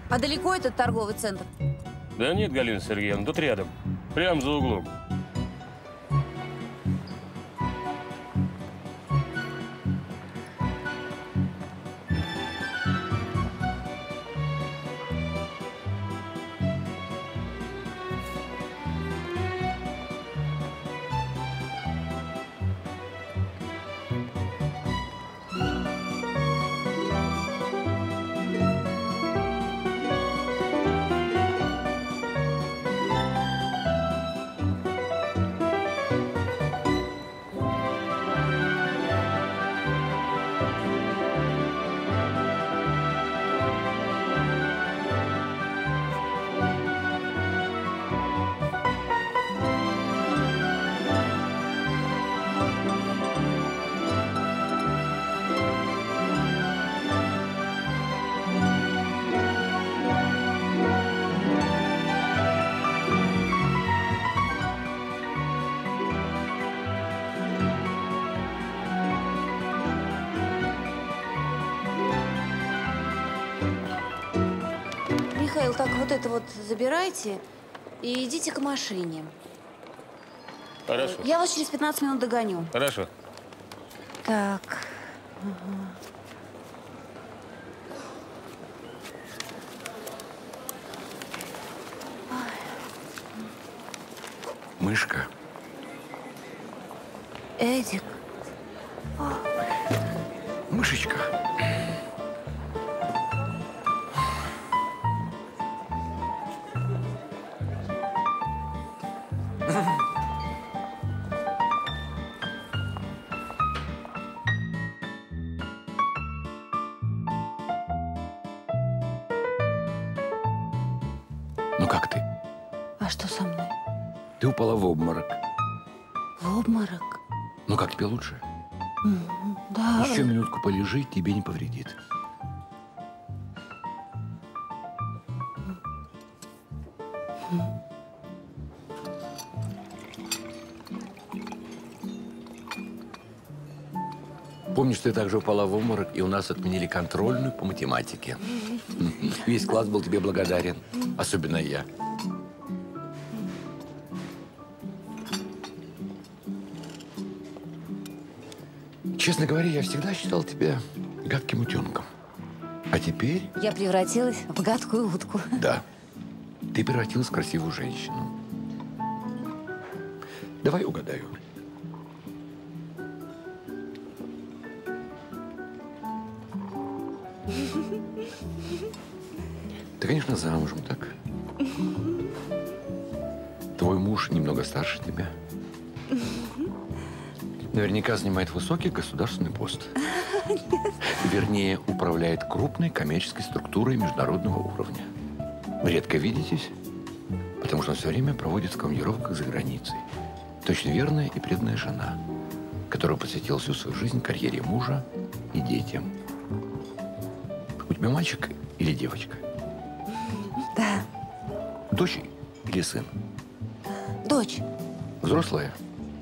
А далеко этот торговый центр? Да нет, Галина Сергеевна, тут рядом. Прямо за углом. Михаил, так вот это вот забирайте и идите к машине. Хорошо. Я вас через 15 минут догоню. Хорошо. Так. Ага. Мышка. Эдик. Мышечка. Ну как ты? А что со мной? Ты упала в обморок. В обморок? Ну как тебе лучше? Да. Еще минутку полежи, тебе не повредит. Помнишь, ты также упала в обморок, и у нас отменили контрольную по математике. Весь класс был тебе благодарен, особенно я. Честно говоря, я всегда считал тебя гадким утенком. А теперь… Я превратилась в гадкую утку. Да. Ты превратилась в красивую женщину. Давай угадаю. Ты, конечно, замужем, так? Твой муж немного старше тебя. Наверняка занимает высокий государственный пост. Вернее, управляет крупной коммерческой структурой международного уровня. Вы редко видитесь, потому что он все время проводит в командировках за границей. Точно верная и преданная жена, которая посвятила всю свою жизнь карьере мужа и детям. У тебя мальчик или девочка? Да. Дочь или сын? Дочь. Взрослая?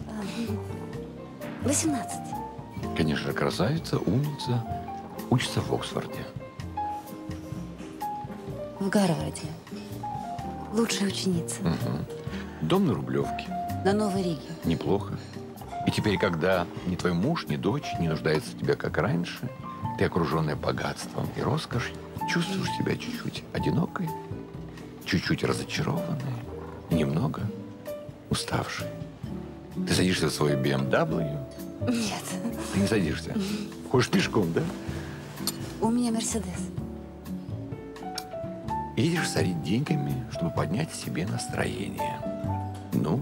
18. Конечно, красавица, умница, учится в Оксфорде. В Гарварде. Лучшая ученица. Дом на Рублевке. На Новой Риге. Неплохо. И теперь, когда ни твой муж, ни дочь не нуждаются в тебе, как раньше, ты, окруженная богатством и роскошью, чувствуешь себя чуть-чуть одинокой, чуть-чуть разочарованной и немного уставшей. Ты садишься в свой BMW. Нет. Ты не садишься. Ходишь пешком, да? У меня Мерседес. Едешь сорить деньгами, чтобы поднять себе настроение. Ну?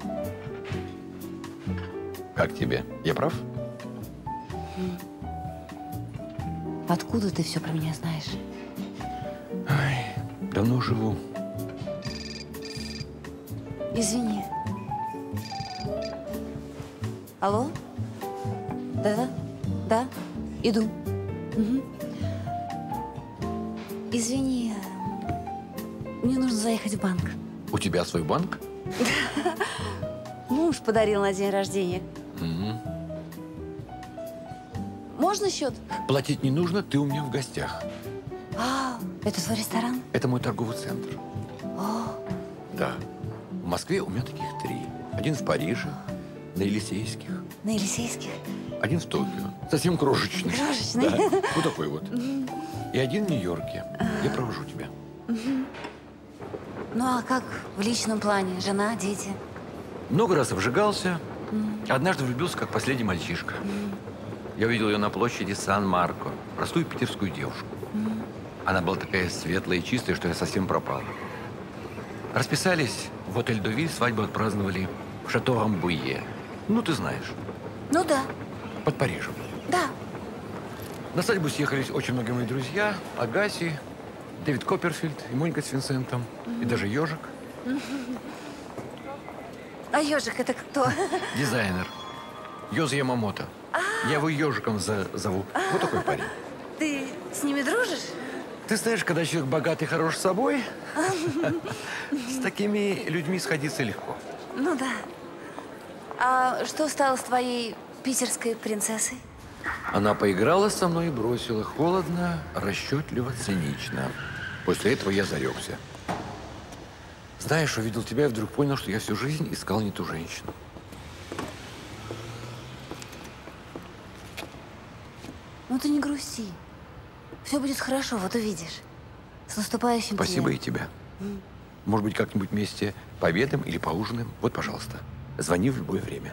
Как тебе? Я прав? Откуда ты все про меня знаешь? Ай, давно живу. Извини. Алло? Да? Да? Иду. Угу. Извини, мне нужно заехать в банк. У тебя свой банк? Муж подарил на день рождения. Можно счет? Платить не нужно, ты у меня в гостях. А, это твой ресторан? Это мой торговый центр. О, Да. В Москве у меня таких 3. Один в Париже, на Елисейских. на Елисейских? Один в Токио. Совсем крошечный. Крошечный? Да. Вот такой вот. И один в Нью-Йорке. Я провожу тебя. Ну, а как в личном плане? Жена, дети? Много раз обжигался. Однажды влюбился, как последний мальчишка. Я увидел ее на площади Сан-Марко. Простую питерскую девушку. Она была такая светлая и чистая, что я совсем пропал. Расписались в отель «Довиль», свадьбу отпраздновали в Шато Рамбуе. Ну, ты знаешь, Ну да, под Парижем. да. На свадьбу съехались очень многие мои друзья. Агаси, Дэвид Копперфильд, и Моника с Винсентом, и даже ежик. А ежик это кто? Дизайнер. Йоза Ямамото. Я его ежиком зову. Вот такой парень. Ты с ними дружишь? Ты знаешь, когда человек богат и хорош собой, с такими людьми сходиться легко. Ну да. А что стало с твоей питерской принцессой? Она поиграла со мной и бросила холодно, расчетливо, цинично. После этого я зарекся. Знаешь, увидел тебя и вдруг понял, что я всю жизнь искал не ту женщину. Ну ты не грусти. Все будет хорошо, вот увидишь. С наступающим Спасибо тебя. и тебя. Может быть, как-нибудь вместе пообедаем или поужинаем? Вот, пожалуйста, звони в любое время.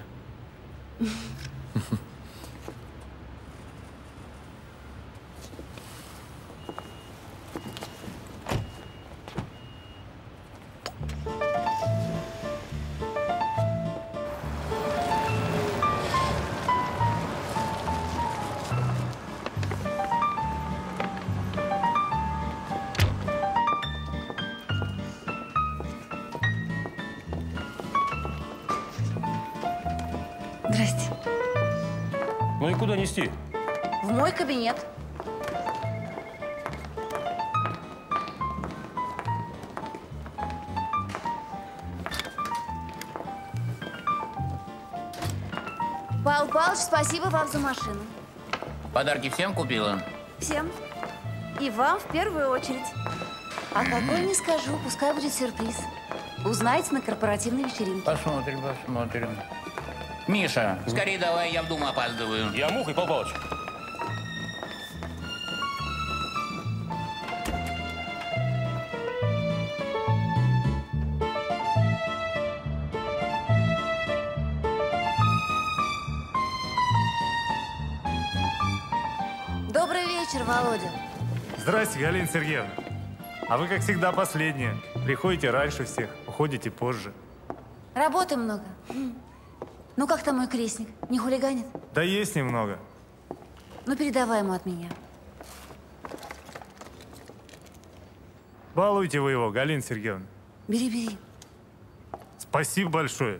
Здрасте. Ну и куда нести? В мой кабинет. Павел Павлович, спасибо вам за машину. Подарки всем купила? Всем. И вам в первую очередь. А какой не скажу, пускай будет сюрприз. Узнаете на корпоративной вечеринке. Посмотрим, посмотрим. Миша, скорее давай, я в Думу опаздываю. Я Муха и Павел Павлович. Добрый вечер, Володя. Здрасте, Галина Сергеевна. А вы, как всегда, последняя. Приходите раньше всех, уходите позже. Работы много. Ну, как там мой крестник? Не хулиганит? Да есть немного. Ну, передавай ему от меня. Балуйте вы его, Галина Сергеевна. Бери, бери. Спасибо большое.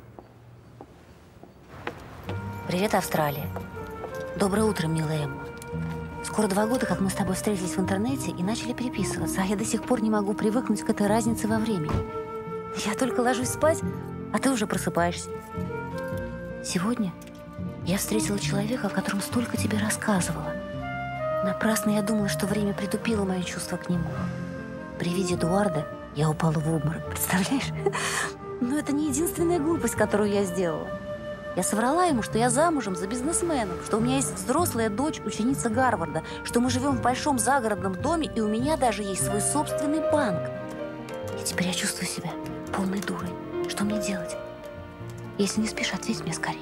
Привет, Австралия. Доброе утро, милая Эмма. Скоро 2 года, как мы с тобой встретились в интернете и начали переписываться, а я до сих пор не могу привыкнуть к этой разнице во времени. Я только ложусь спать, а ты уже просыпаешься. Сегодня я встретила человека, о котором столько тебе рассказывала. Напрасно я думала, что время притупило мои чувства к нему. При виде Эдуарда я упала в обморок, представляешь? Но это не единственная глупость, которую я сделала. Я соврала ему, что я замужем за бизнесменом, что у меня есть взрослая дочь, ученица Гарварда, что мы живем в большом загородном доме, и у меня даже есть свой собственный банк. И теперь я чувствую себя полной дурой. Что мне делать? Если не спишь, ответь мне скорее.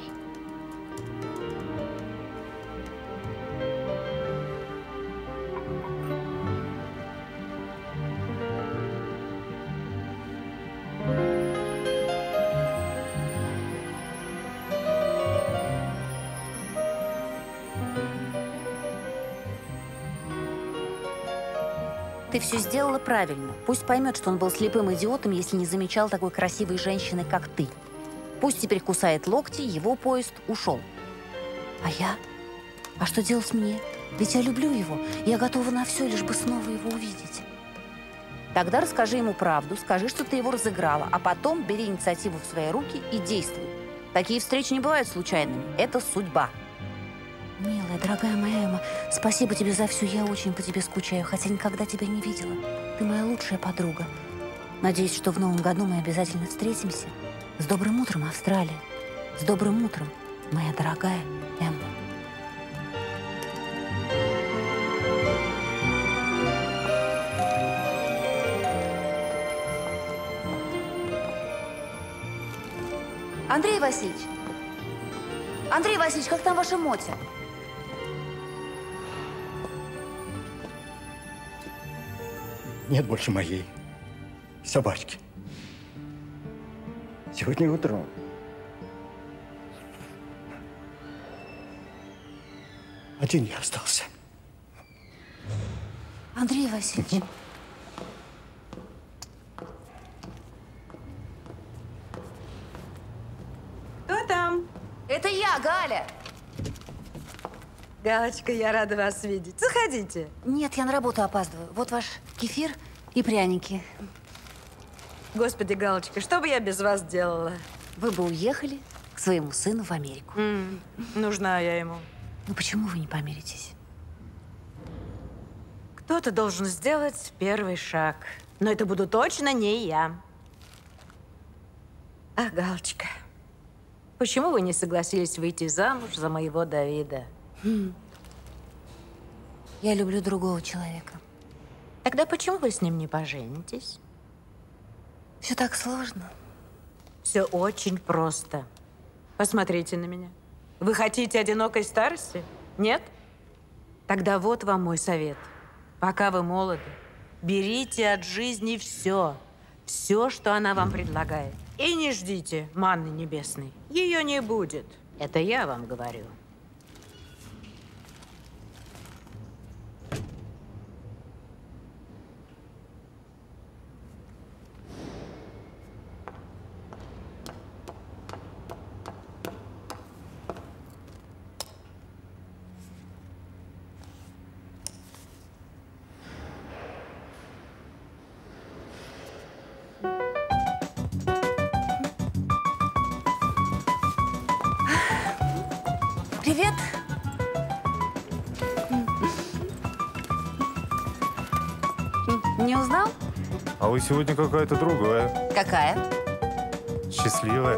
Ты все сделала правильно. Пусть поймет, что он был слепым идиотом, если не замечал такой красивой женщины, как ты. Пусть теперь кусает локти, его поезд ушел. А я? А что делать мне? Ведь я люблю его. Я готова на все, лишь бы снова его увидеть. Тогда расскажи ему правду, скажи, что ты его разыграла, а потом бери инициативу в свои руки и действуй. Такие встречи не бывают случайными. Это судьба. Милая, дорогая моя Эмма, спасибо тебе за все. Я очень по тебе скучаю, хотя никогда тебя не видела. Ты моя лучшая подруга. Надеюсь, что в новом году мы обязательно встретимся. С добрым утром, Австралия. С добрым утром, моя дорогая Эмма. Андрей Васильевич! Андрей Васильевич, как там ваша Мотя? Нет больше моей собачки. Сегодня утром один я остался. Андрей Васильевич. Кто там? Это я, Галя. Галочка, я рада вас видеть. Заходите. Нет, я на работу опаздываю. Вот ваш кефир и пряники. Господи, Галочка, что бы я без вас делала? Вы бы уехали к своему сыну в Америку. Нужна я ему. Ну почему вы не помиритесь? Кто-то должен сделать первый шаг. Но это буду точно не я. Ах, Галочка, почему вы не согласились выйти замуж за моего Давида? Я люблю другого человека. Тогда почему вы с ним не поженитесь? Все так сложно. Все очень просто. Посмотрите на меня. Вы хотите одинокой старости? Нет? Тогда вот вам мой совет. Пока вы молоды, берите от жизни все. Все, что она вам предлагает. И не ждите манны небесной. Ее не будет. Это я вам говорю. Привет. Не узнал? А вы сегодня какая-то другая. Какая? Счастливая.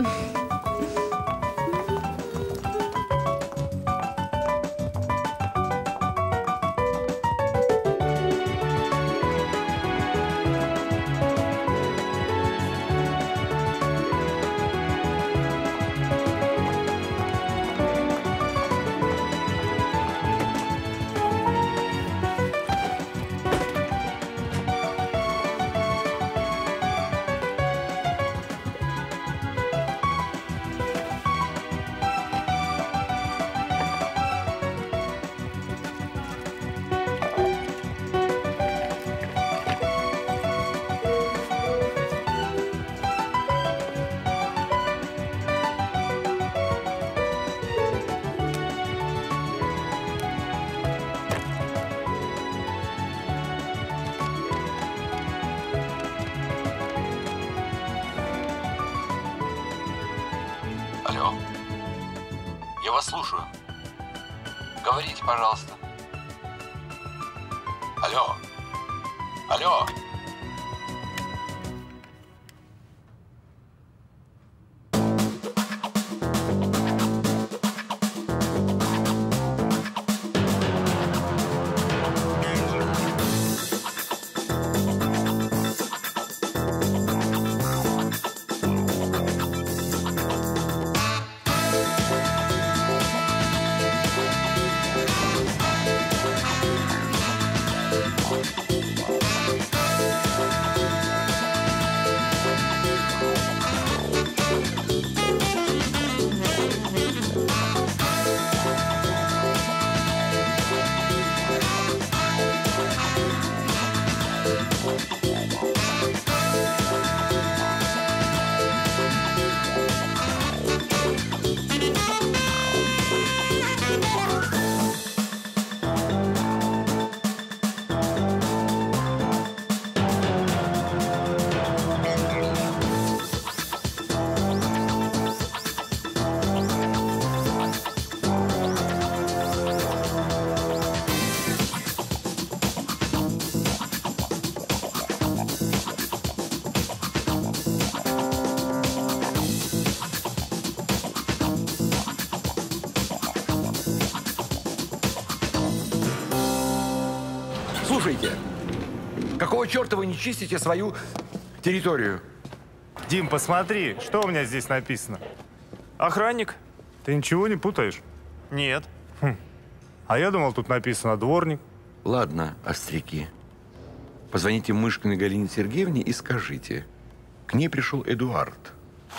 Алло. Я вас слушаю. Говорите, пожалуйста. Алло. Алло. Послушайте, какого черта вы не чистите свою территорию? Дим, посмотри, что у меня здесь написано. Охранник? Ты ничего не путаешь? Нет. А я думал, тут написано дворник. Ладно, остряки. Позвоните Мышкиной Галине Сергеевне и скажите. К ней пришел Эдуард.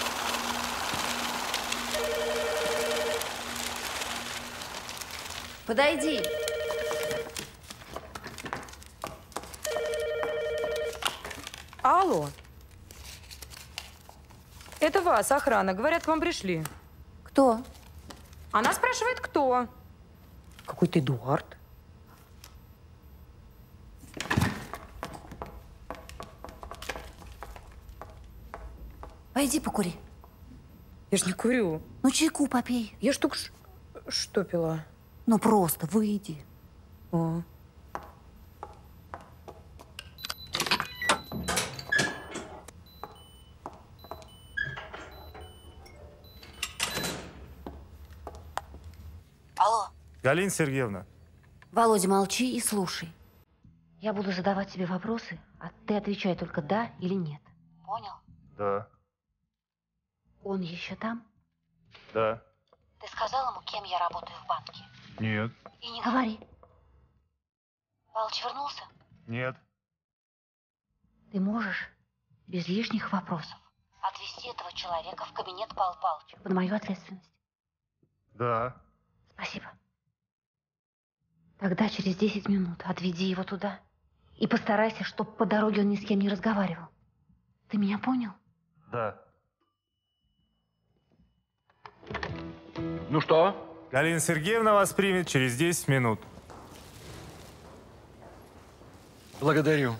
Подойди. Алло. Это вас, охрана. Говорят, к вам пришли. Кто? Она спрашивает, кто? Какой-то Эдуард. Пойди покури. Я ж не курю. Ну, чайку попей. Я ж только что пила? Ну, просто выйди. О. Алло. Галина Сергеевна. Володя, молчи и слушай. Я буду задавать тебе вопросы, а ты отвечай только да или нет. Понял? Да. Он еще там? Да. Ты сказал ему, кем я работаю в банке? Нет. И не говори. Палыч вернулся? Нет. Ты можешь без лишних вопросов отвезти этого человека в кабинет Павла Павловича под мою ответственность? Да. Спасибо. Тогда через 10 минут отведи его туда и постарайся, чтобы по дороге он ни с кем не разговаривал. Ты меня понял? Да. Ну что? Галина Сергеевна вас примет через 10 минут. Благодарю.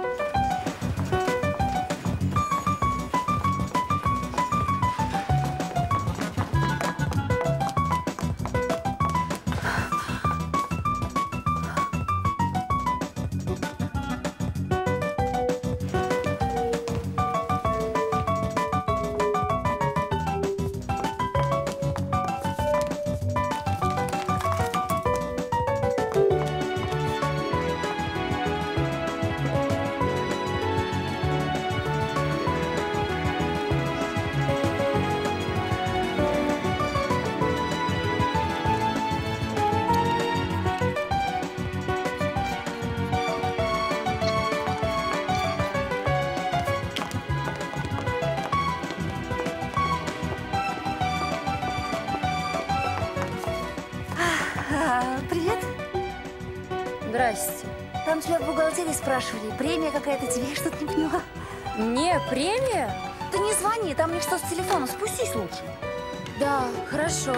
Привет. Здрасте. Там тебя в бухгалтерии спрашивали. Премия какая-то тебе, я что-то не поняла. Мне премия? Ты не звони, там мне что с телефона. Спустись лучше. Да, хорошо.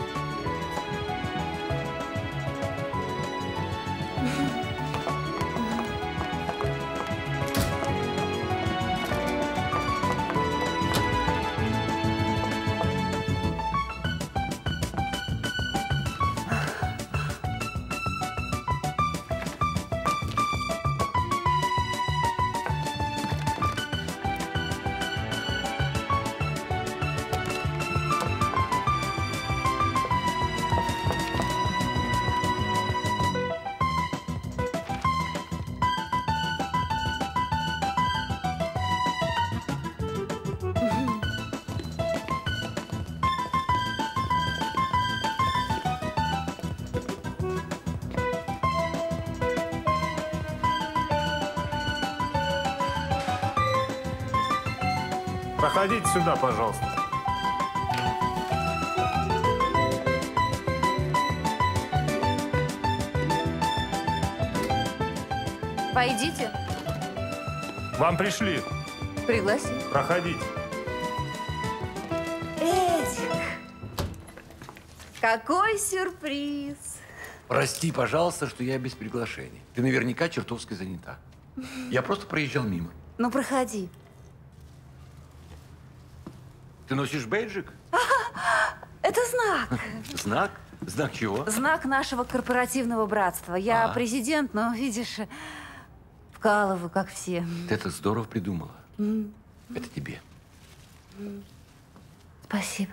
Проходите сюда, пожалуйста. Пойдите. Вам пришли. Пригласим. Проходите. Эдик, какой сюрприз. Прости, пожалуйста, что я без приглашения. Ты наверняка чертовски занята. Я просто проезжал мимо. Ну, проходи. Ты носишь бейджик? Это знак. Знак? Знак чего? Знак нашего корпоративного братства. Я президент, но, видишь, вкалываю, как все. Ты это здорово придумала. Это тебе. Спасибо.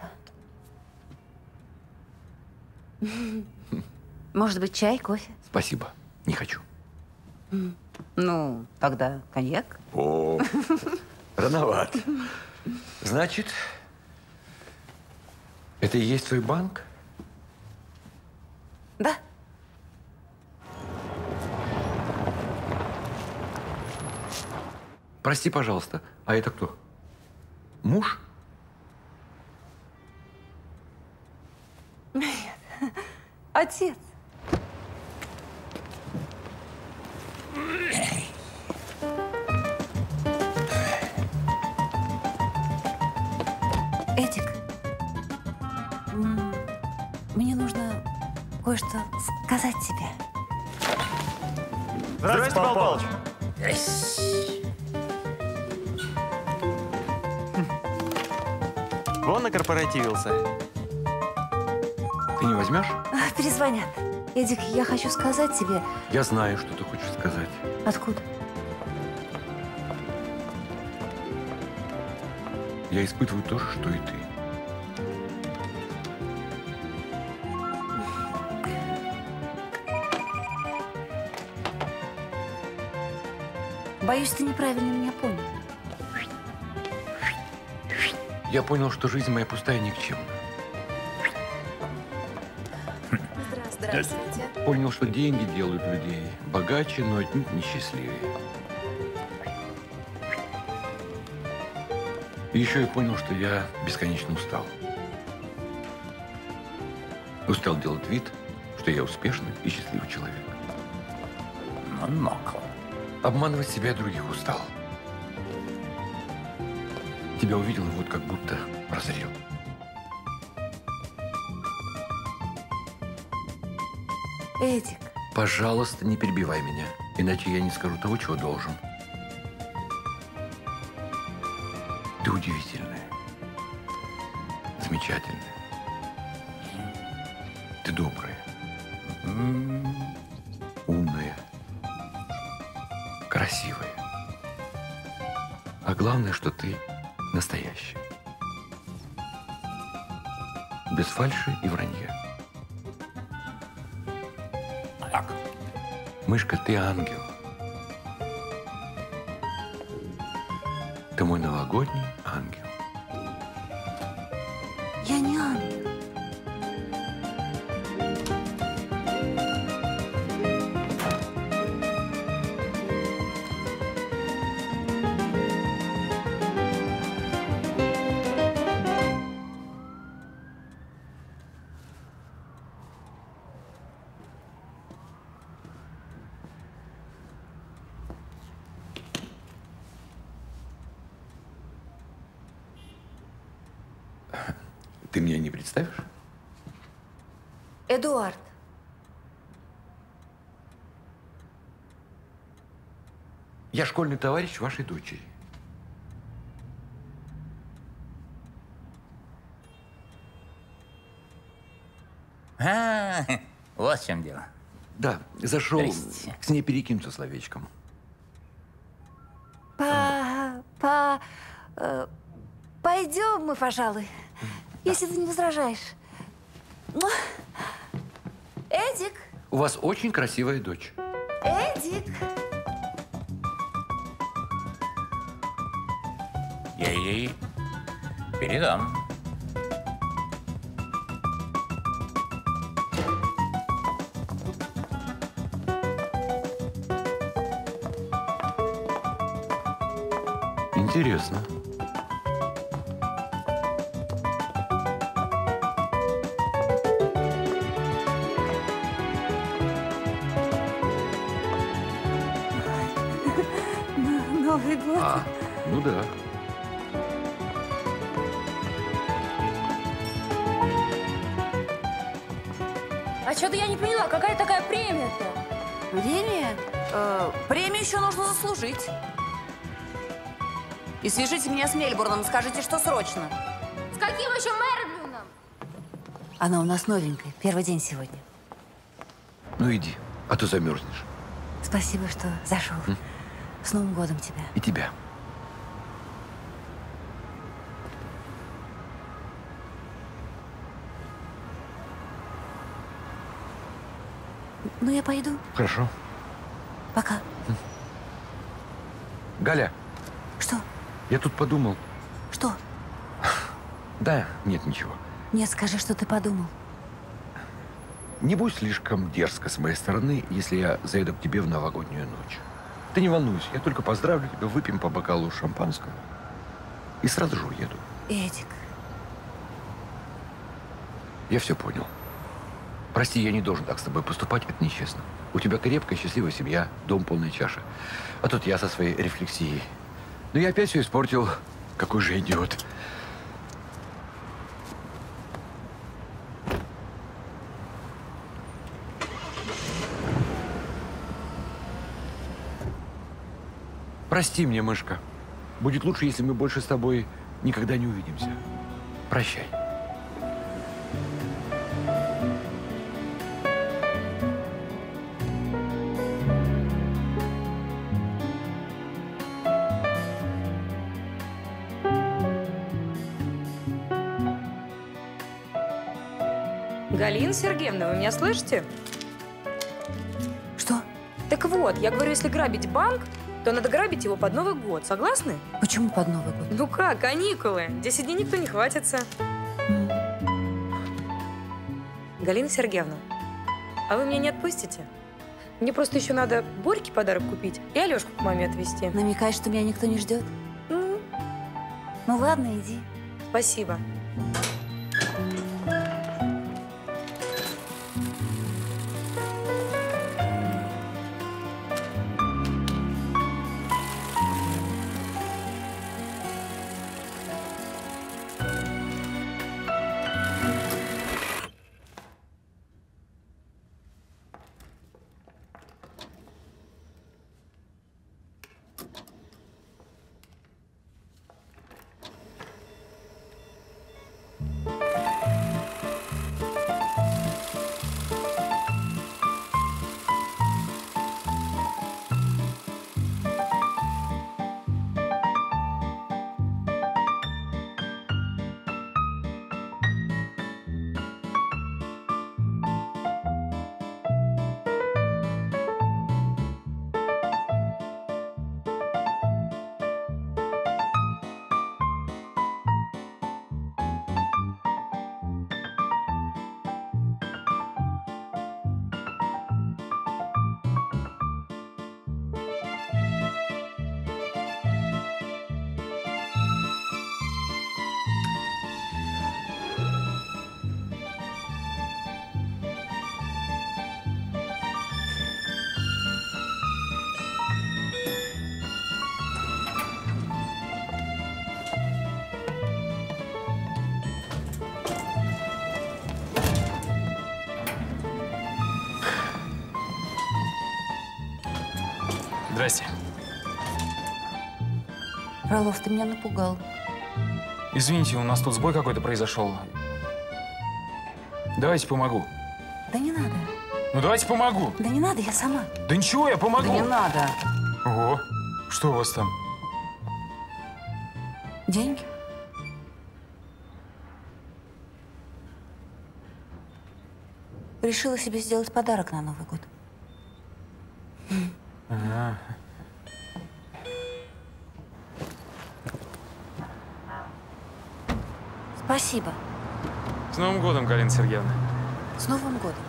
Может быть, чай, кофе? Спасибо. Не хочу. Ну, тогда коньяк. О, рановато. Значит, это и есть твой банк? Да. Прости, пожалуйста, а это кто? Муж? Нет. Отец. Эдик, мне нужно кое-что сказать тебе. Здравствуйте, Павел Павлович. Вон накорпоративился. Ты не возьмешь? Перезвонят. Эдик, я хочу сказать тебе... Я знаю, что ты хочешь сказать. Откуда? Я испытываю то же, что и ты. Боюсь, ты неправильно меня понял. Я понял, что жизнь моя пустая и никчемна. Здравствуйте. Понял, что деньги делают людей богаче, но отнюдь не счастливее. И еще я понял, что я бесконечно устал. Устал делать вид, что я успешный и счастливый человек. Обманывать себя и других устал. Тебя увидел и вот как будто прозрел. Эдик. Пожалуйста, не перебивай меня, иначе я не скажу того, чего должен. Ты удивительная, замечательная. Ты добрая, умная, красивая. А главное, что ты настоящая. Без фальши и вранья. Мышка, ты ангел. Ты мой новогодний ангел. Я не ангел. Ты меня не представишь? Эдуард. Я школьный товарищ вашей дочери. Вот в чем дело. Да, зашел Здрасте. с ней перекинуться словечком. Пойдем мы, пожалуй, если ты не возражаешь. Эдик! У вас очень красивая дочь. Эдик! Я ей передам. Интересно. Новый год. Ну да. А что-то я не поняла, какая такая премия-то? Премия? Премию еще нужно заслужить. И свяжите меня с Мельбурном, скажите, что срочно. С каким еще Мерлином? Она у нас новенькая, первый день сегодня. Ну иди, а то замерзнешь. Спасибо, что зашел. С Новым годом тебя. И тебя. Ну, я пойду. Хорошо. Пока. Галя. Что? Я тут подумал. Что? Да, нет, ничего. Нет, скажи, что ты подумал. Не будь слишком дерзко с моей стороны, если я заеду к тебе в новогоднюю ночь. Ты не волнуйся, я только поздравлю тебя, выпьем по бокалу шампанского и сразу же уеду. Эдик. Я все понял. Прости, я не должен так с тобой поступать, это нечестно. У тебя крепкая, счастливая семья, дом полная чаша. А тут я со своей рефлексией. Но я опять все испортил. Какой же идиот. Прости мне, мышка. Будет лучше, если мы больше с тобой никогда не увидимся. Прощай. Галина Сергеевна, вы меня слышите? Что? Так вот, я говорю, если грабить банк, то надо грабить его под Новый год. Согласны? Почему под Новый год? Ну как, каникулы. 10 дней никто не хватится. Галина Сергеевна, а вы меня не отпустите? Мне просто еще надо Борьке подарок купить и Алешку к маме отвезти. Намекаешь, что меня никто не ждет? Ну ладно, иди. Спасибо. Здрасте. Фролов, ты меня напугал. Извините, у нас тут сбой какой-то произошел. Давайте помогу. Да не надо. Ну давайте помогу. Да не надо, я сама. Да ничего, я помогу. Да не надо. Ого, что у вас там? Деньги? Решила себе сделать подарок на Новый год. Ага. Спасибо. С Новым годом, Галина Сергеевна. С Новым годом.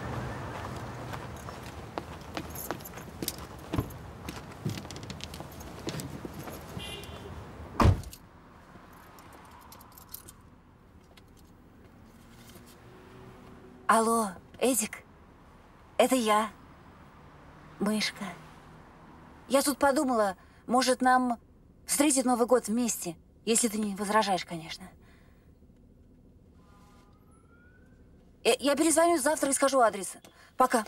Алло, Эдик, это я, мышка. Я тут подумала, может, нам встретить Новый год вместе, если ты не возражаешь, конечно. Я перезвоню завтра и скажу адрес. Пока.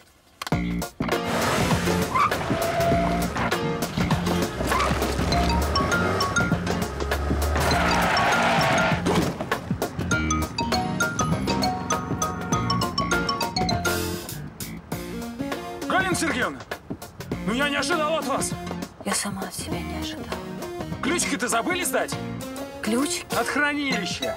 Галина Сергеевна, ну я не ожидал от вас. Я сама от себя не ожидала. Ключики-то забыли сдать? Ключ? От хранилища.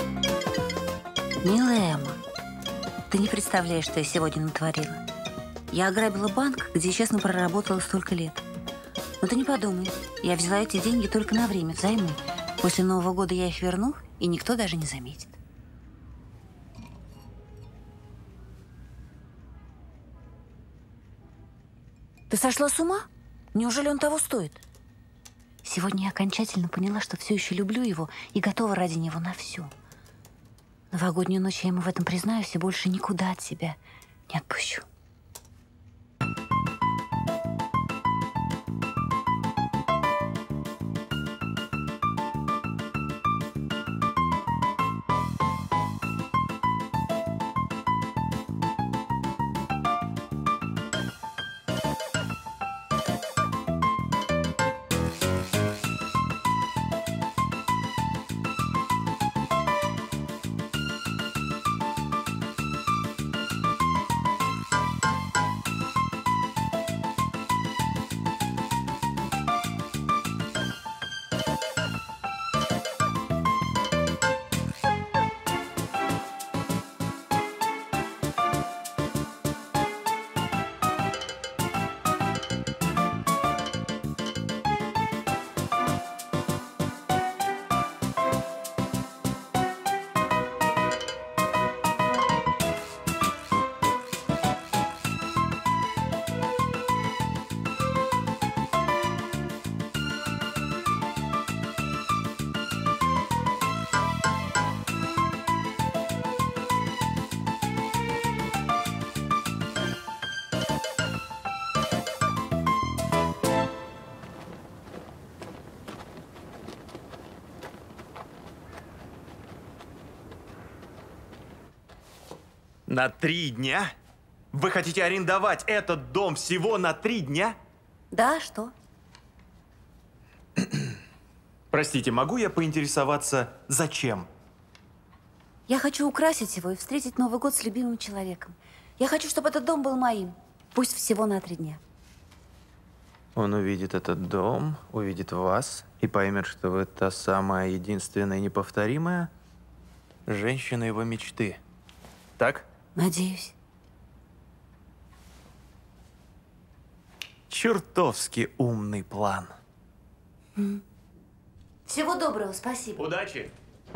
Милая Эмма, ты не представляешь, что я сегодня натворила. Я ограбила банк, где честно проработала столько лет. Но ты не подумай, я взяла эти деньги только на время, взаймы. После Нового года я их верну, и никто даже не заметит. Ты сошла с ума? Неужели он того стоит? Сегодня я окончательно поняла, что все еще люблю его и готова ради него на все. Новогоднюю ночь я ему в этом признаюсь и больше никуда от себя не отпущу. На 3 дня? Вы хотите арендовать этот дом всего на 3 дня? Да, что? Простите, могу я поинтересоваться, зачем? Я хочу украсить его и встретить Новый год с любимым человеком. Я хочу, чтобы этот дом был моим. Пусть всего на 3 дня. Он увидит этот дом, увидит вас и поймет, что вы та самая единственная и неповторимая женщина его мечты. Так? Надеюсь. Чертовски умный план. Всего доброго, спасибо. Удачи!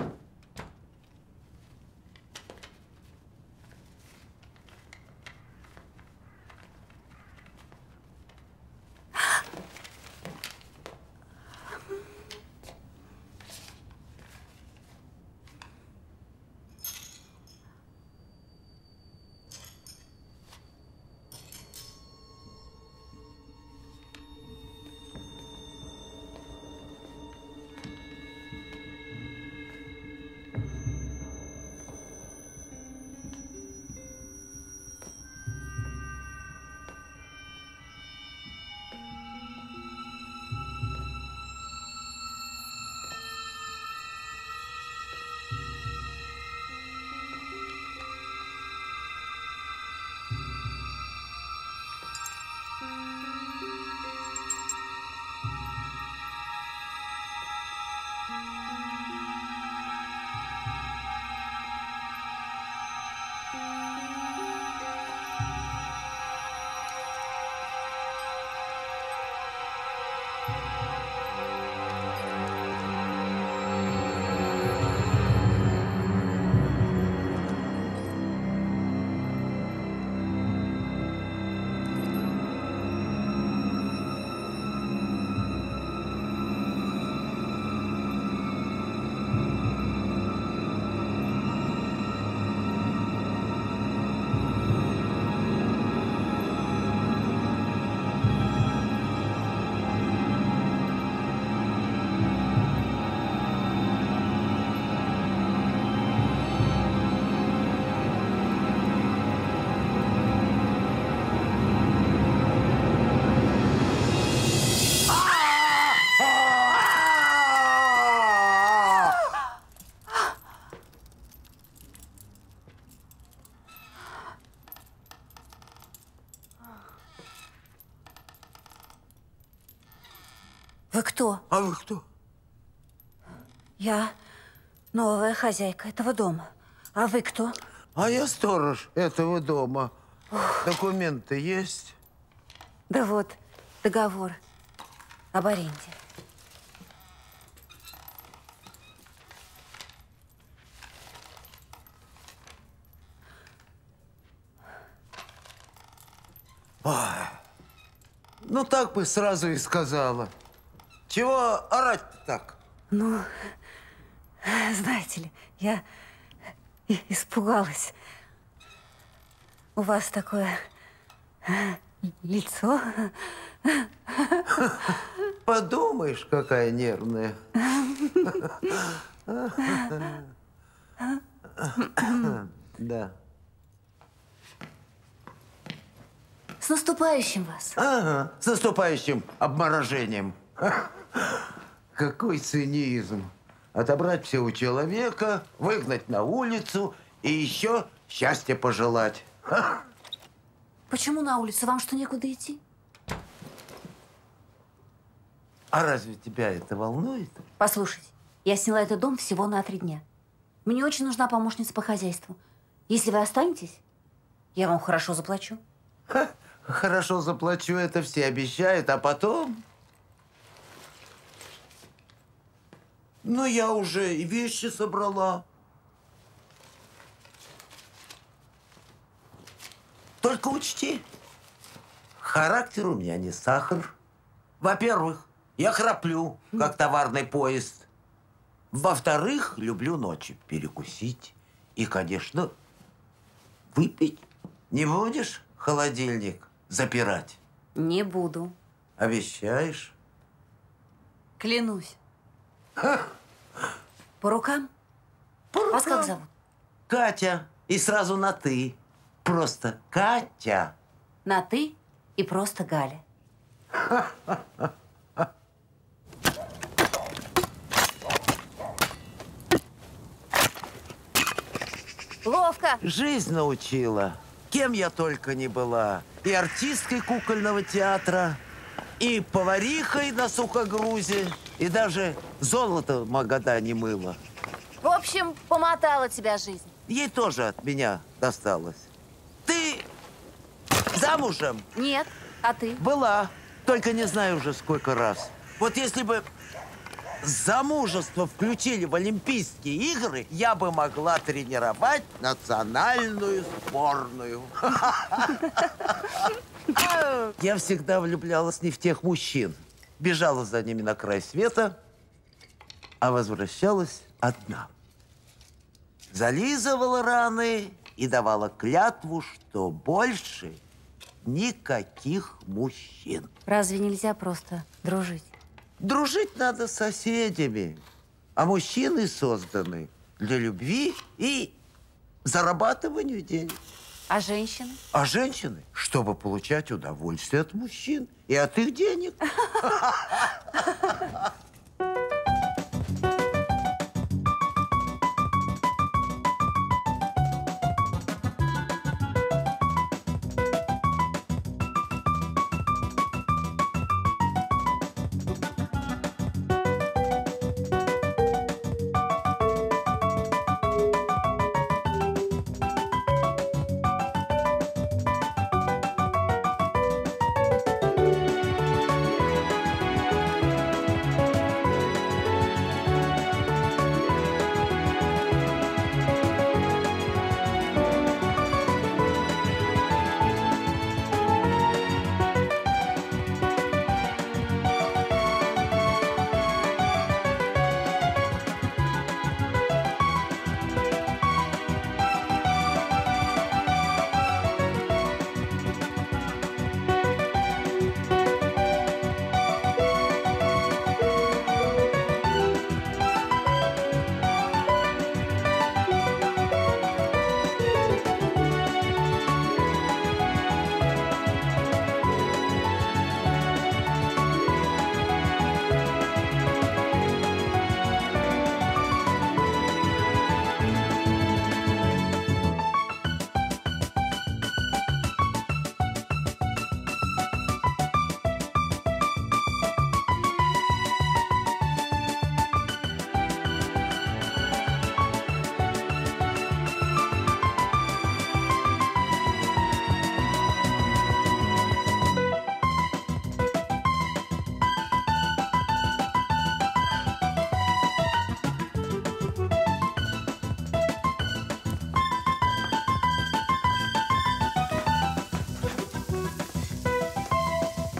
Вы кто? А вы кто? Я новая хозяйка этого дома. А вы кто? А я сторож этого дома. Документы есть? Да вот, договор об аренде. Ой, ну так бы сразу и сказала. Чего орать-то так? Ну, знаете ли, я испугалась. У вас такое лицо. Подумаешь, какая нервная. Да. С наступающим вас. Ага, с наступающим обморожением. Какой цинизм. Отобрать все у человека, выгнать на улицу и еще счастья пожелать. Почему на улицу? Вам что, некуда идти? А разве тебя это волнует? Послушайте, я сняла этот дом всего на 3 дня. Мне очень нужна помощница по хозяйству. Если вы останетесь, я вам хорошо заплачу. Хорошо заплачу, это все обещают, а потом... Ну, я уже и вещи собрала. Только учти, характер у меня не сахар. Во-первых, я храплю, как товарный поезд. Во-вторых, люблю ночью перекусить. И, конечно, выпить. Не будешь холодильник запирать? Не буду. Обещаешь? Клянусь. По рукам? Вас как зовут? Катя. И сразу на «ты». Просто Катя. На «ты» и просто Галя. Ловко. Жизнь научила. Кем я только не была. И артисткой кукольного театра, и поварихой на сухогрузе, и даже золото в Магадане мыла. В общем, помотала тебя жизнь. Ей тоже от меня досталось. Ты замужем? Нет. А ты? Была. Только не знаю уже сколько раз. Вот если бы замужество включили в Олимпийские игры, я бы могла тренировать национальную сборную. Я всегда влюблялась не в тех мужчин. Бежала за ними на край света, а возвращалась одна. Зализывала раны и давала клятву, что больше никаких мужчин. Разве нельзя просто дружить? Дружить надо с соседями. А мужчины созданы для любви и зарабатывания денег. А женщины? А женщины, чтобы получать удовольствие от мужчин и от их денег.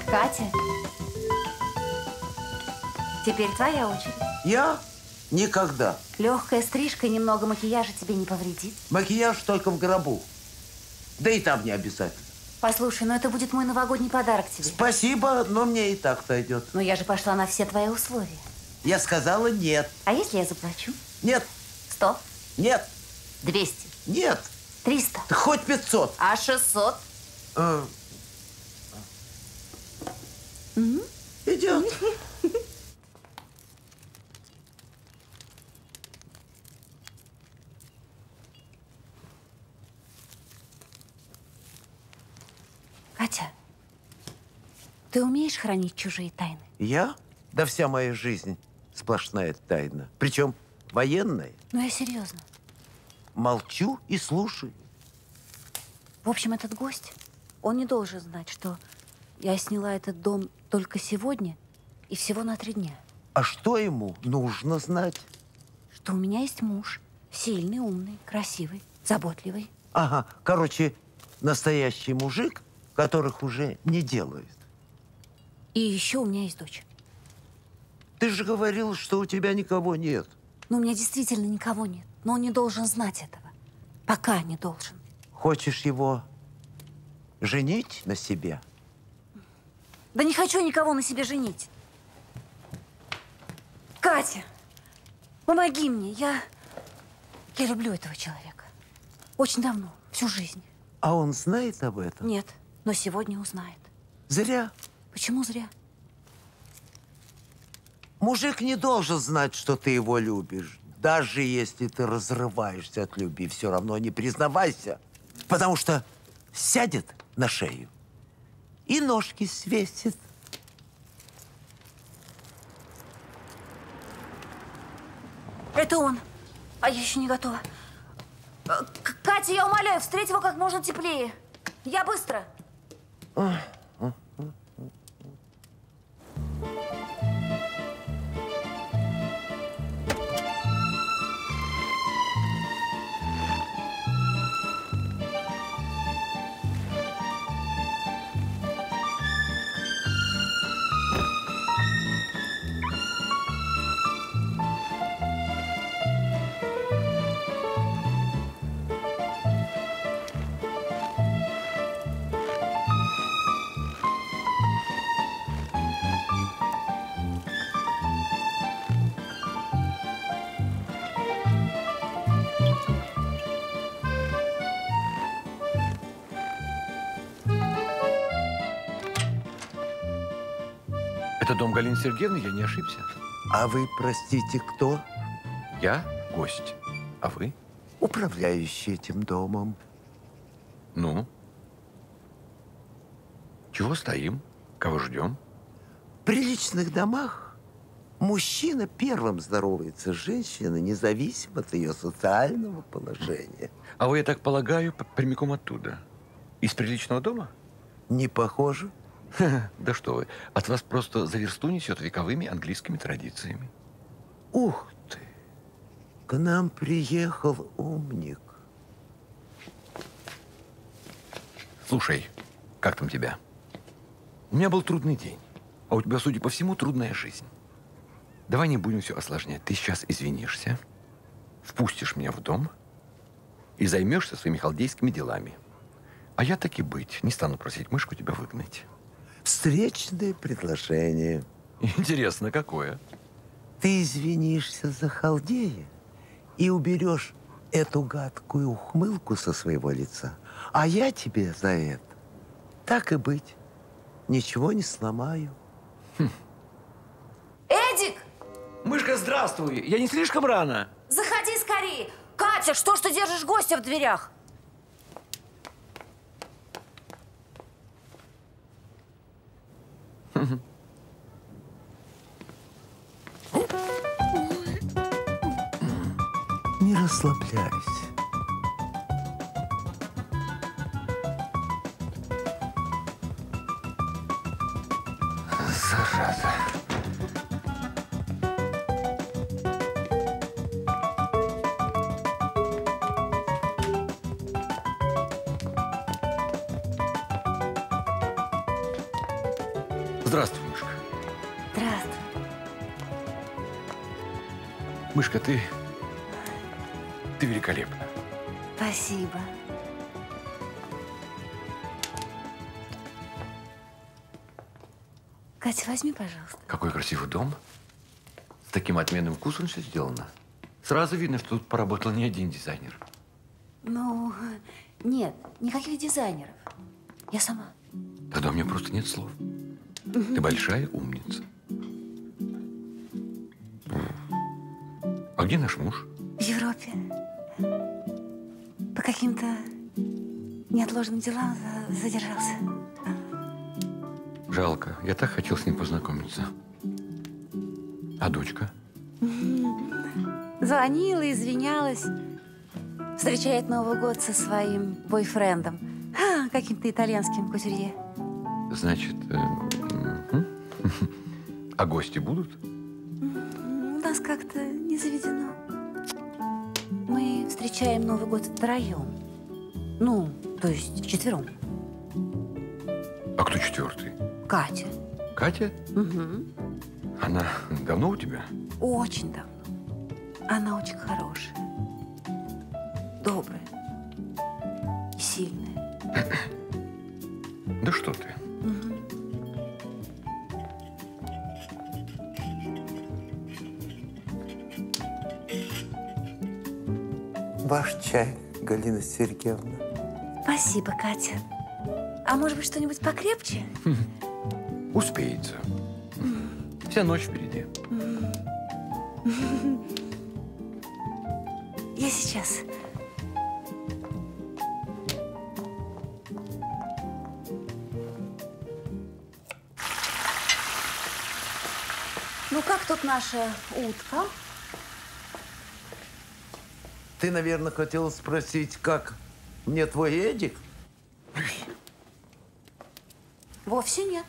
Катя, теперь твоя очередь. Я? Никогда. Легкая стрижка и немного макияжа тебе не повредит. Макияж только в гробу. Да и там не обязательно. Послушай, ну это будет мой новогодний подарок тебе. Спасибо, но мне и так сойдет. Но я же пошла на все твои условия. Я сказала нет. А если я заплачу? Нет. 100? Нет. 200? Нет. 300? Да хоть 500. А 600? Идет. Катя, ты умеешь хранить чужие тайны? Я? Да вся моя жизнь сплошная тайна. Причем военная. Ну, я серьезно. Молчу и слушаю. В общем, этот гость, он не должен знать, что я сняла этот дом только сегодня и всего на 3 дня. А что ему нужно знать? Что у меня есть муж. Сильный, умный, красивый, заботливый. Ага, короче, настоящий мужик, которых уже не делают. И еще у меня есть дочь. Ты же говорил, что у тебя никого нет. Ну, у меня действительно никого нет. Но он не должен знать этого. Пока не должен. Хочешь его женить на себе? Да не хочу никого на себе женить. Катя, помоги мне. Я люблю этого человека. Очень давно, всю жизнь. А он знает об этом? Нет, но сегодня узнает. Зря. Почему зря? Мужик не должен знать, что ты его любишь. Даже если ты разрываешься от любви, все равно не признавайся. Потому что сядет на шею и ножки свесит. Это он. А я еще не готова. Катя, я умоляю, встреть его как можно теплее. Я быстро. Это дом Галины Сергеевны, я не ошибся. А вы, простите, кто? Я гость. А вы? Управляющий этим домом. Ну? Чего стоим? Кого ждем? В приличных домах мужчина первым здоровается с женщиной, независимо от ее социального положения. А вы, я так полагаю, прямиком оттуда? Из приличного дома? Не похоже. Да что вы, от вас просто за версту несет вековыми английскими традициями. Ух ты! К нам приехал умник. Слушай, как там тебя? У меня был трудный день, а у тебя, судя по всему, трудная жизнь. Давай не будем все осложнять. Ты сейчас извинишься, впустишь меня в дом и займешься своими халдейскими делами. А я, так и быть, не стану просить мышку тебя выгнать. Встречное предложение. Интересно, какое? Ты извинишься за халдея и уберешь эту гадкую ухмылку со своего лица. А я тебе за это, так и быть, ничего не сломаю. Эдик! Мышка, здравствуй! Я не слишком рано? Заходи скорее! Катя, что ж ты держишь гостя в дверях? Не расслабляйся. Зараза. Здравствуй, Мышка. Здравствуй. Мышка, ты великолепна. Спасибо. Катя, возьми, пожалуйста. Какой красивый дом. С таким отменным вкусом все сделано. Сразу видно, что тут поработал не один дизайнер. Ну, нет, никаких дизайнеров. Я сама. Тогда у меня просто нет слов. Ты большая умница. А где наш муж? В Европе. По каким-то неотложным делам задержался. Жалко. Я так хотел с ним познакомиться. А дочка? Звонила, извинялась. Встречает Новый год со своим бойфрендом. Каким-то итальянским кутюрье. Значит, а гости будут? У нас как-то не заведено. Мы встречаем Новый год втроем. Ну, то есть вчетвером. А кто четвертый? Катя. Катя? Угу. Она давно у тебя? Очень давно. Она очень хорошая. Добрая. И сильная. Да что ты? Ваш чай, Галина Сергеевна. Спасибо, Катя. А может быть, что-нибудь покрепче? Успеется. Вся ночь впереди. Я сейчас. Ну, как тут наша утка? Ты, наверное, хотела спросить, как мне твой Эдик? Вовсе нет.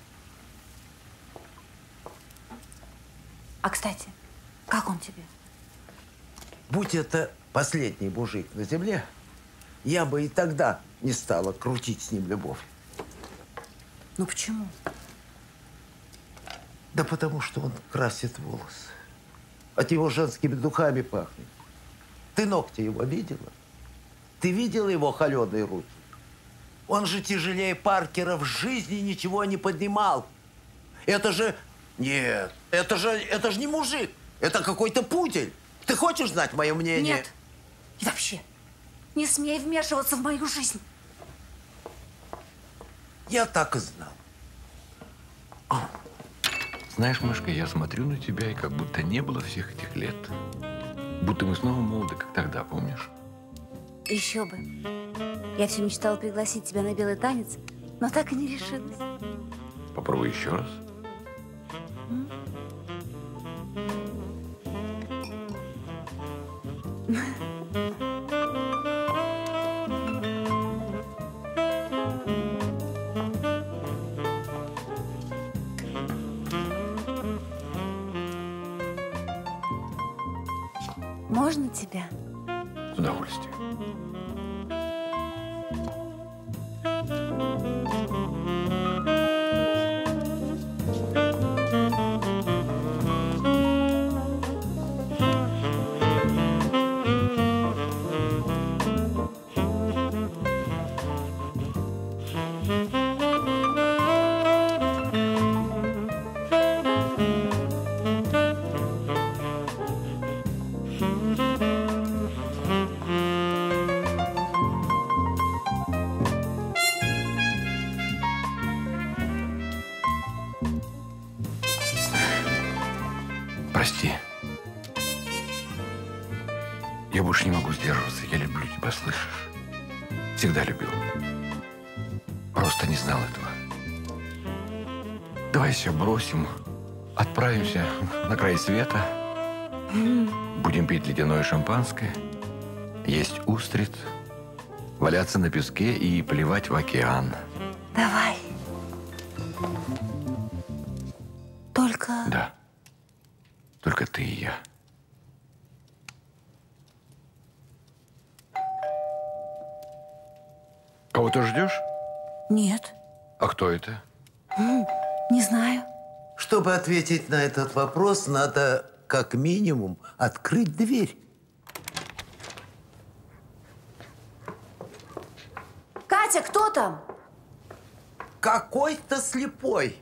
А, кстати, как он тебе? Будь это последний мужик на земле, я бы и тогда не стала крутить с ним любовь. Ну, почему? Да потому что он красит волосы. От него женскими духами пахнет. Ты ногти его видела? Ты видела его холеные руки? Он же тяжелее Паркера в жизни ничего не поднимал. Это же... Нет, это же не мужик. Это какой-то пудель. Ты хочешь знать мое мнение? Нет. И вообще, не смей вмешиваться в мою жизнь. Я так и знал. Знаешь, Машка, я смотрю на тебя, и как будто не было всех этих лет. Будто мы снова молоды, как тогда, помнишь? Еще бы. Я все мечтала пригласить тебя на белый танец, но так и не решилась. Попробуй еще раз. Можно тебя? С удовольствием. Прости. Я больше не могу сдерживаться. Я люблю тебя, слышишь? Всегда любил. Просто не знал этого. Давай все бросим, отправимся на край света, будем пить ледяное шампанское, есть устриц, валяться на песке и плевать в океан. Давай. Только... Да. Только ты и я. Кого-то ждешь? Нет. А кто это? Не знаю. Чтобы ответить на этот вопрос, надо как минимум открыть дверь. Катя, кто там? Какой-то слепой.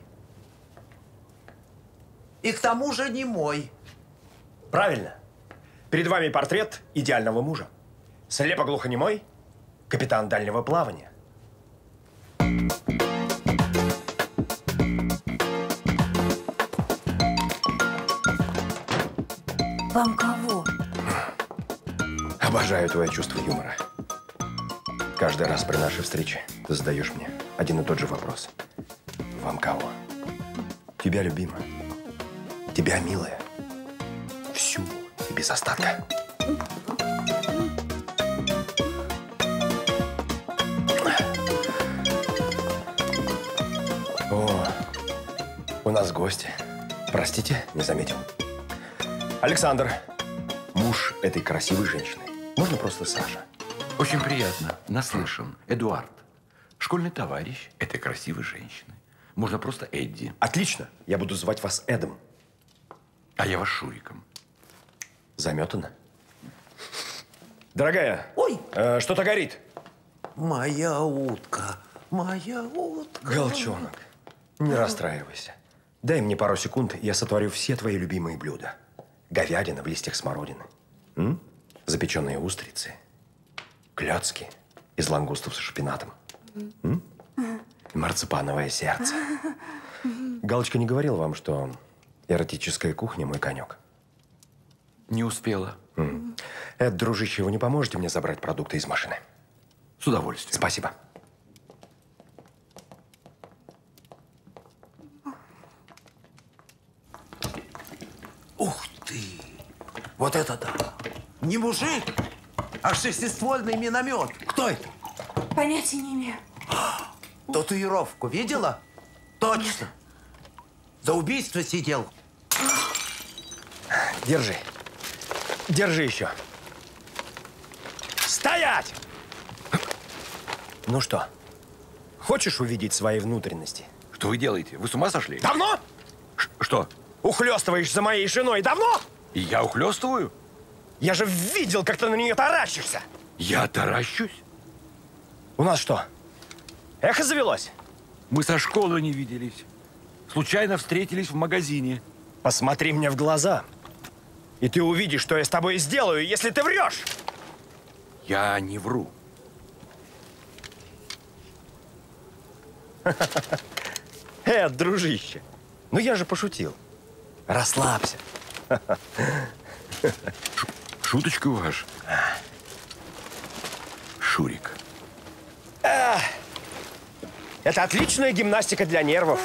И к тому же не мой. Правильно. Перед вами портрет идеального мужа. Слепо-глухонемой, капитан дальнего плавания. Вам кого? Обожаю твое чувство юмора. Каждый раз при нашей встрече ты задаешь мне один и тот же вопрос. Вам кого? Тебя, любимая. Тебя, милая. Всю и без остатка. О, у нас гости. Простите, не заметил. Александр, муж этой красивой женщины. Можно просто Саша? Очень приятно. Наслышан. Эдуард. Школьный товарищ этой красивой женщины. Можно просто Эдди. Отлично. Я буду звать вас Эдом. А я вас Шуриком. Заметано. Дорогая, ой, что-то горит. Моя утка, моя утка. Голчонок, не расстраивайся. Дай мне пару секунд, и я сотворю все твои любимые блюда. Говядина в листьях смородины. Запеченные устрицы. Клёцки из лангустов со шпинатом. Марципановое сердце. Галочка не говорил вам, что эротическая кухня мой конек? Не успела. Эд, дружище, вы не поможете мне забрать продукты из машины? С удовольствием. Спасибо. Ух ты! Вот это да! Не мужик, а шестиствольный миномет. Кто это? Понятия не имею. Татуировку видела? Точно. За убийство сидел. Держи. Держи еще. Стоять! Ну что, хочешь увидеть свои внутренности? Что вы делаете? Вы с ума сошли? Давно? Что? Ухлёстываешь за моей женой давно? И я ухлёстываю? Я же видел, как ты на нее таращишься. Я таращусь? У нас что, эхо завелось? Мы со школы не виделись. Случайно встретились в магазине. Посмотри мне в глаза. И ты увидишь, что я с тобой сделаю, если ты врешь. Я не вру. Дружище, ну я же пошутил. Расслабься. Шуточка ваша. Шурик. Это отличная гимнастика для нервов.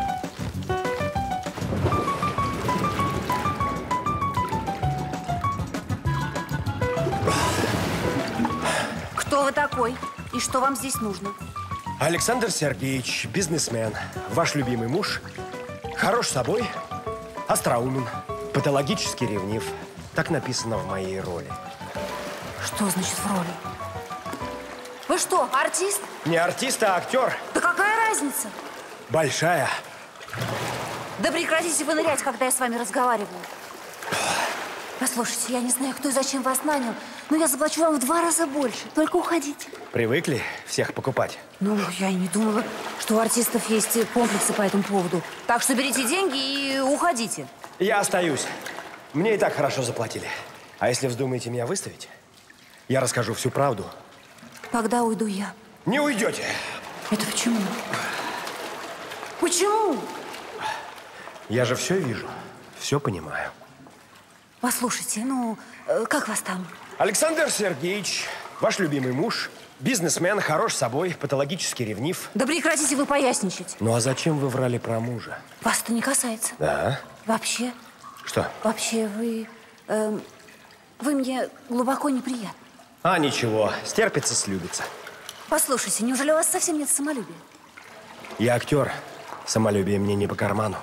Кто вы такой? И что вам здесь нужно? Александр Сергеевич, бизнесмен, ваш любимый муж, хорош собой, остроумен, патологически ревнив. Так написано в моей роли. Что значит в роли? Вы что, артист? Не артист, а актер. Да какая разница? Большая. Да прекратите вы нырять, когда я с вами разговариваю. Послушайте, я не знаю, кто и зачем вас нанял, но я заплачу вам в 2 раза больше. Только уходите. Привыкли всех покупать? Ну, я и не думала, что у артистов есть комплексы по этому поводу. Так что берите деньги и уходите. Я остаюсь. Мне и так хорошо заплатили. А если вздумаете меня выставить, я расскажу всю правду. Тогда уйду я. Не уйдете. Это почему? Почему? Я же все вижу, все понимаю. Послушайте, ну, как вас там? Александр Сергеевич, ваш любимый муж, бизнесмен, хорош собой, патологически ревнив. Да прекратите вы поясничать. Ну а зачем вы врали про мужа? Вас это не касается. Да? Вообще. Что? Вообще, вы мне глубоко неприятны. А, ничего, стерпится, слюбится. Послушайте, неужели у вас совсем нет самолюбия? Я актер, самолюбие мне не по карману.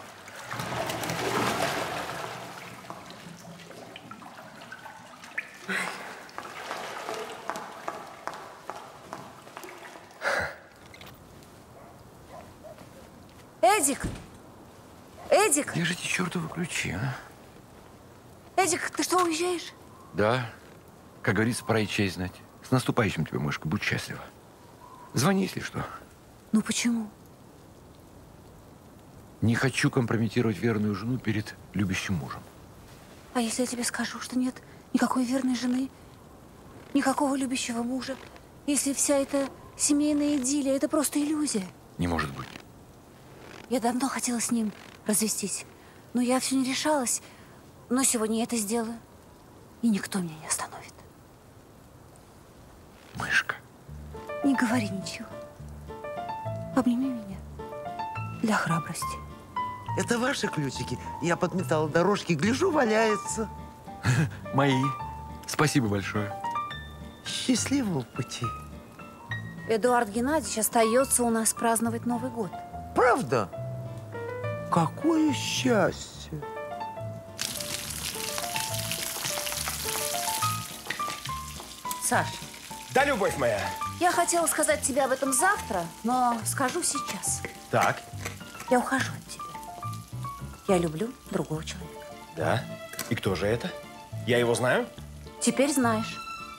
Эдик! Эдик! Где же эти чертовы ключи, а? Эдик, ты что, уезжаешь? Да. Как говорится, пора и честь знать. С наступающим тебя, мышка. Будь счастлива. Звони, если что. Ну почему? Не хочу компрометировать верную жену перед любящим мужем. А если я тебе скажу, что нет никакой верной жены, никакого любящего мужа, если вся эта семейная идиллия – это просто иллюзия? Не может быть. Я давно хотела с ним развестись, но я все не решалась. Но сегодня я это сделаю, и никто меня не остановит. Мышка. Не говори ничего. Обними меня для храбрости. Это ваши ключики? Я подметала дорожки, гляжу, валяется. Мои. Спасибо большое. Счастливого пути. Эдуард Геннадьевич остается у нас праздновать Новый год. Правда? Какое счастье! Саша. Да, любовь моя. Я хотела сказать тебе об этом завтра, но скажу сейчас. Так. Я ухожу от тебя. Я люблю другого человека. Да? И кто же это? Я его знаю? Теперь знаешь.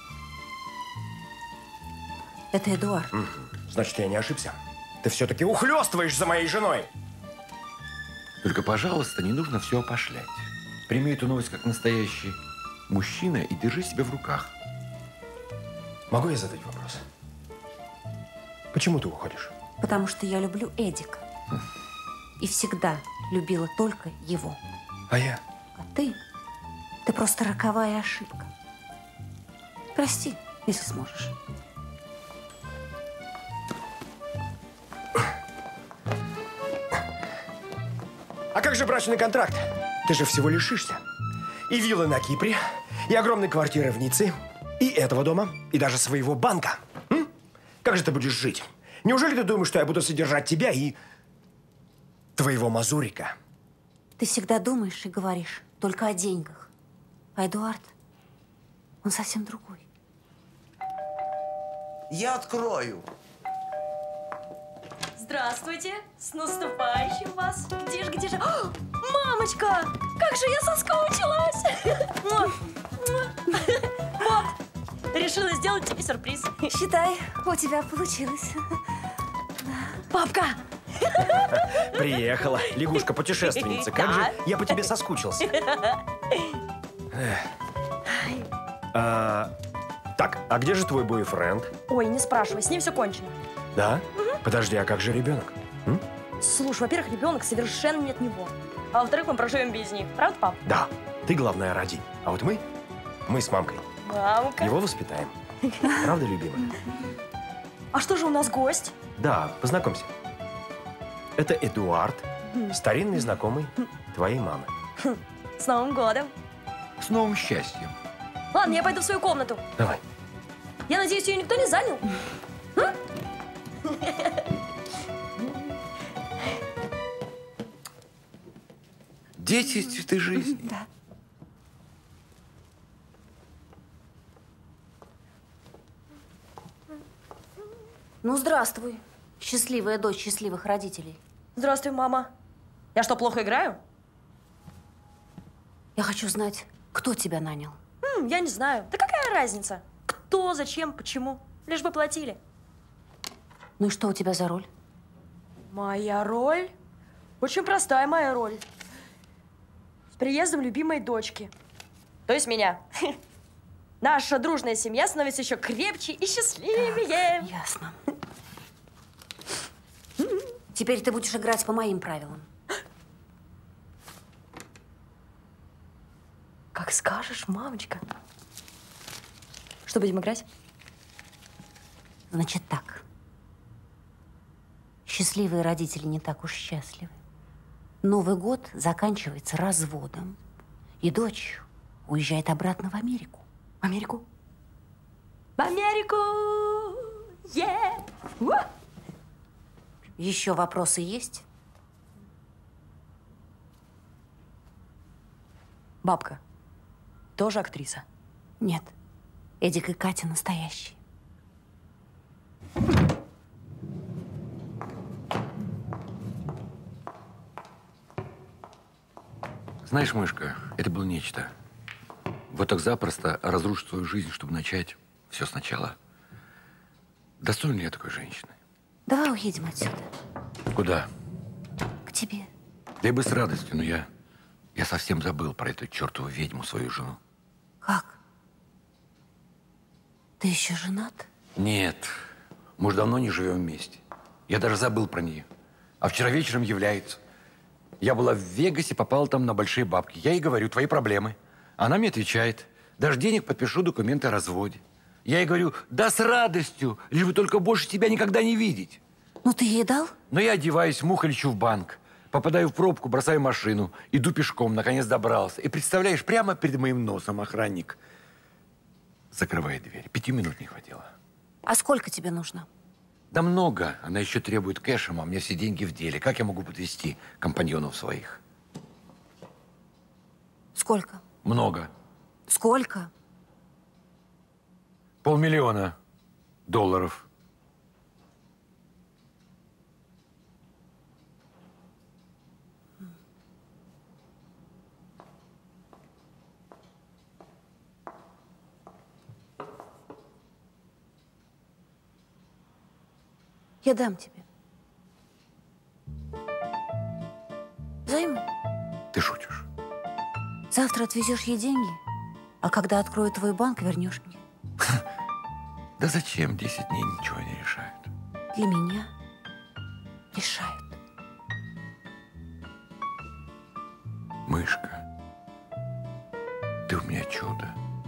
Это Эдуард. Значит, я не ошибся. Ты все-таки ухлёстываешь за моей женой. Только, пожалуйста, не нужно все опошлять. Прими эту новость как настоящий мужчина и держи себя в руках. Могу я задать вопрос? Почему ты уходишь? Потому что я люблю Эдика. И всегда любила только его. А я? А ты просто роковая ошибка. Прости, если сможешь. А как же брачный контракт? Ты же всего лишишься. И виллы на Кипре, и огромной квартиры в Ницце, и этого дома, и даже своего банка. Как же ты будешь жить? Неужели ты думаешь, что я буду содержать тебя и твоего мазурика? Ты всегда думаешь и говоришь только о деньгах. А Эдуард, он совсем другой. Я открою. Здравствуйте! С наступающим вас! Где же? О, мамочка! Как же я соскучилась! Вот! Решила сделать тебе сюрприз. Считай, у тебя получилось. Папка! Приехала. Лягушка-путешественница. Как же я по тебе соскучился. Так, а где же твой бойфренд? Ой, не спрашивай, с ним все кончено. Да? Подожди, а как же ребенок? Слушай, во-первых, ребенок совершенно не от него. А во-вторых, мы проживем без них. Правда, пап? Да. Ты, главное, роди. А вот мы с мамкой. Мамка. Его воспитаем. Правда, любимая? А что же у нас гость? Да, познакомься. Это Эдуард, старинный знакомый твоей мамы. С Новым годом. С новым счастьем. Ладно, я пойду в свою комнату. Давай. Я надеюсь, ее никто не занял? Дети – цветы жизни. Да. Ну, здравствуй, счастливая дочь счастливых родителей. Здравствуй, мама. Я что, плохо играю? Я хочу знать, кто тебя нанял. Я не знаю. Да какая разница? Кто, зачем, почему? Лишь бы платили. Ну и что у тебя за роль? Моя роль? Очень простая моя роль. С приездом любимой дочки. То есть меня. Наша дружная семья становится еще крепче и счастливее. Ясно. Теперь ты будешь играть по моим правилам. Как скажешь, мамочка. Что будем играть? Значит так. Счастливые родители не так уж счастливы. Новый год заканчивается разводом. И дочь уезжает обратно в Америку. В Америку? В Америку! Yeah! Еще вопросы есть? Бабка тоже актриса? Нет. Эдик и Катя настоящие. Знаешь, Мышка, это было нечто. Вот так запросто разрушить свою жизнь, чтобы начать все сначала. Достойна ли я такой женщины? Давай уедем отсюда. Куда? К тебе. Да я бы с радостью, но я совсем забыл про эту чертову ведьму, свою жену. Как? Ты еще женат? Нет, мы уже давно не живем вместе. Я даже забыл про нее. А вчера вечером является. Я была в Вегасе, попала там на большие бабки. Я ей говорю, твои проблемы. Она мне отвечает, дашь денег, подпишу документы о разводе. Я ей говорю, да с радостью, лишь бы только больше тебя никогда не видеть. Ну ты ей дал? Но я одеваюсь, муха лечу в банк. Попадаю в пробку, бросаю машину, иду пешком, наконец добрался. И представляешь, прямо перед моим носом охранник закрывает дверь. 5 минут не хватило. А сколько тебе нужно? Да много. Она еще требует кэшем, а у меня все деньги в деле. Как я могу подвести компаньонов своих? Сколько? Много. Сколько? $500 000. Я дам тебе. Займу. Ты шутишь? Завтра отвезешь ей деньги, а когда открою твой банк, вернешь мне. Да зачем? 10 дней ничего не решают. Для меня решают. Мышка, ты у меня чудо.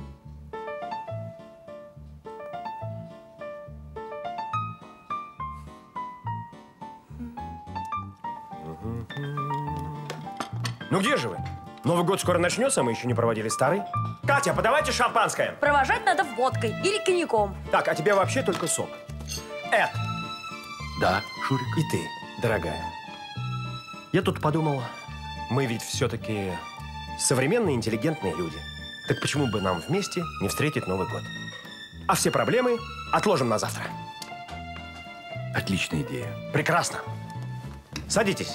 Ну где же вы? Новый год скоро начнется, а мы еще не проводили старый. Катя, подавайте шампанское. Провожать надо водкой или коньяком. Так, а тебе вообще только сок. Эд. Да, Шурик. И ты, дорогая. Я тут подумал, мы ведь все-таки современные, интеллигентные люди. Так почему бы нам вместе не встретить Новый год? А все проблемы отложим на завтра. Отличная идея. Прекрасно. Садитесь.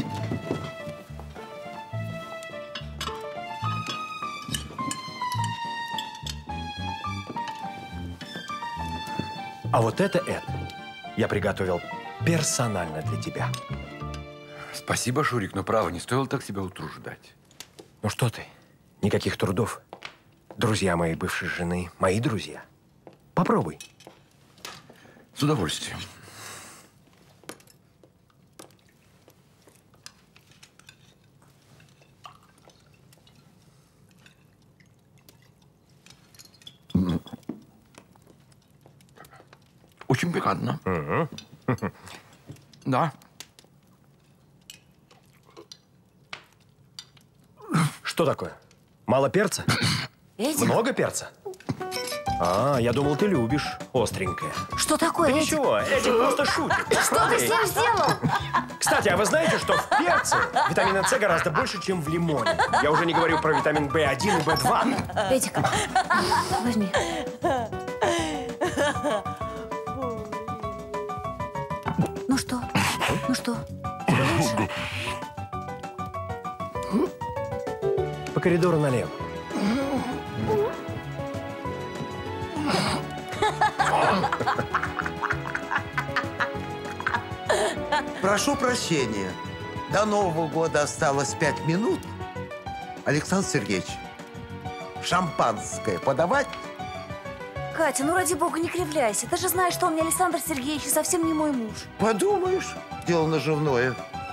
А вот это, Эд, я приготовил персонально для тебя. Спасибо, Шурик, но право, не стоило так себя утруждать. Ну что ты, никаких трудов. Друзья моей бывшей жены, мои друзья. Попробуй. С удовольствием. Очень пикантно. Да. Что такое? Мало перца? Эдик? Много перца? А, я думал, ты любишь остренькое. Что такое, Да Эдик? ничего, Эдик просто шутит. Что ты с ним сделал? Кстати, а вы знаете, что в перце витамина С гораздо больше, чем в лимоне? Я уже не говорю про витамин В1 и В2. Эдик, возьми. Ну что? Ну что? Тебе лучше? По коридору налево. Прошу прощения. До Нового года осталось 5 минут. Александр Сергеевич, шампанское подавать? Катя, ну ради бога, не кривляйся. Ты же знаешь, что он не Александр Сергеевич и совсем не мой муж. Подумаешь, дело наживное.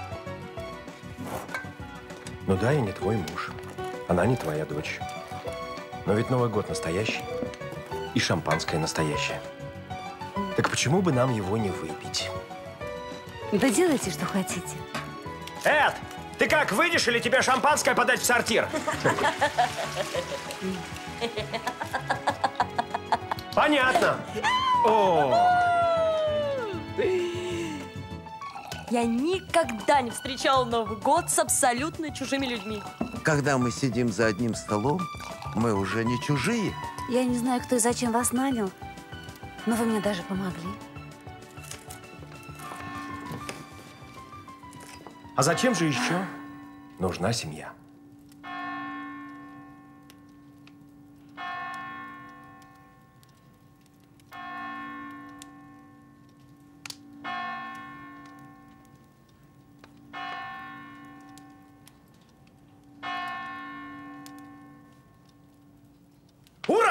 Ну да, я не твой муж. Она не твоя дочь. Но ведь Новый год настоящий. И шампанское настоящее. Так почему бы нам его не выпить? Да делайте, что хотите. Эд, ты как, выйдешь или тебе шампанское подать в сортир? Понятно. О. Я никогда не встречала Новый год с абсолютно чужими людьми. Когда мы сидим за одним столом, мы уже не чужие. Я не знаю, кто и зачем вас нанял, но вы мне даже помогли. А зачем же еще нужна семья?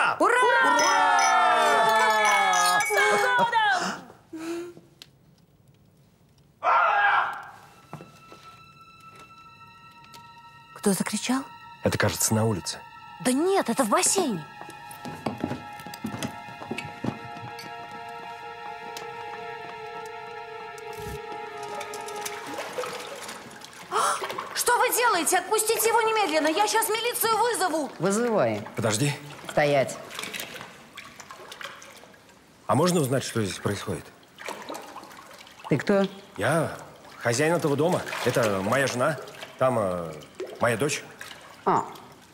Ура! Ура! Ура! С Новым годом! Кто закричал? Это, кажется, на улице. Да нет, это в бассейне. Что вы делаете? Отпустите его немедленно. Я сейчас милицию вызову. Вызывай. Подожди. Стоять. А можно узнать, что здесь происходит? Ты кто? Я хозяин этого дома. Это моя жена. Там моя дочь. А.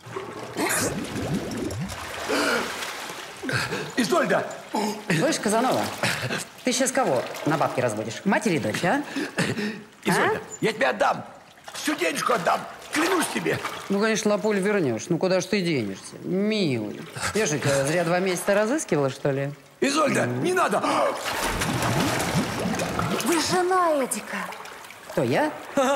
Изольда! Слышь, Казанова, ты сейчас кого на бабки разводишь? Мать или дочь, а? Изольда, я тебе отдам. Всю денежку отдам. Клянусь тебе. Ну, конечно, лапуль вернешь. Ну, куда ж ты денешься? Милый. Я же тебя зря 2 месяца разыскивала, что ли? Изольда, не надо! Вы жена Эдика. Кто, я?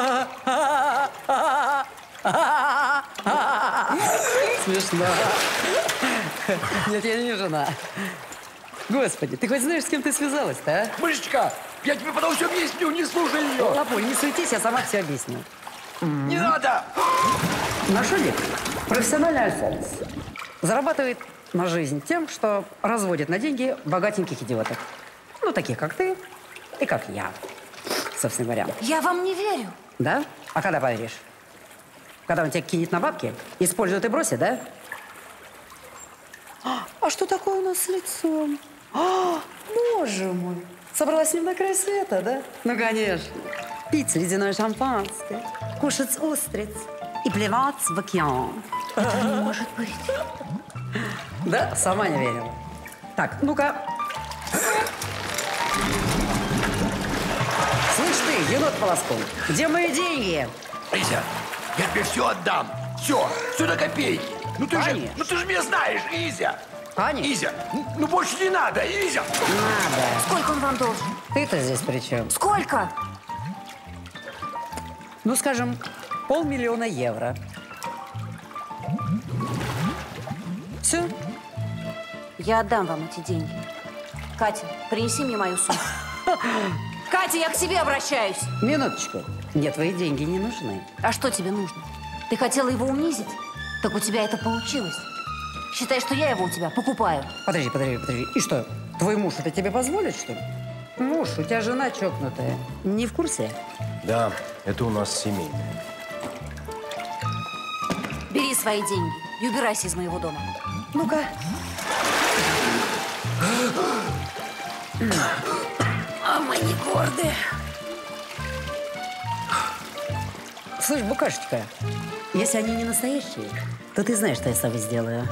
Смешно. Нет, я не жена. Господи, ты хоть знаешь, с кем ты связалась-то, а? Мышечка, я тебе потом все объясню, не слушай ее. Лапуль, не суетись, я сама все объясню. Не надо! Наш Эдик профессиональный альфонс. Зарабатывает на жизнь тем, что разводит на деньги богатеньких идиоток. Ну, таких, как ты и как я, собственно говоря. Я вам не верю. Да? А когда поверишь? Когда он тебя кинет на бабки, использует и бросит, да? А что такое у нас с лицом? Боже мой! Собралась с ним на край света, да? Ну, конечно. Пить ледяное шампанское, кушать устриц и плевать в океан. Это не может быть. Да, сама не верила. Так, ну-ка. Слышь ты, енот полоскун, где мои деньги? Изя, я тебе все отдам. Все до копейки. Ну ты же меня знаешь, Изя. Конечно. Изя, ну больше не надо, Изя. Надо. Сколько он вам должен? Ты-то здесь при чем? Сколько? Ну, скажем, 500 000 евро. Все? Я отдам вам эти деньги. Катя, принеси мне мою сумку. Катя, я к тебе обращаюсь. Минуточку. Мне твои деньги не нужны. А что тебе нужно? Ты хотела его унизить? Так у тебя это получилось. Считай, что я его у тебя покупаю. Подожди. И что, твой муж это тебе позволит, что ли? Муж, у тебя жена чокнутая. Не в курсе? Да, это у нас семейное. Бери свои деньги и убирайся из моего дома. Ну-ка. А мы не горды. Слышь, букашечка, если они не настоящие, то ты знаешь, что я с тобой сделаю.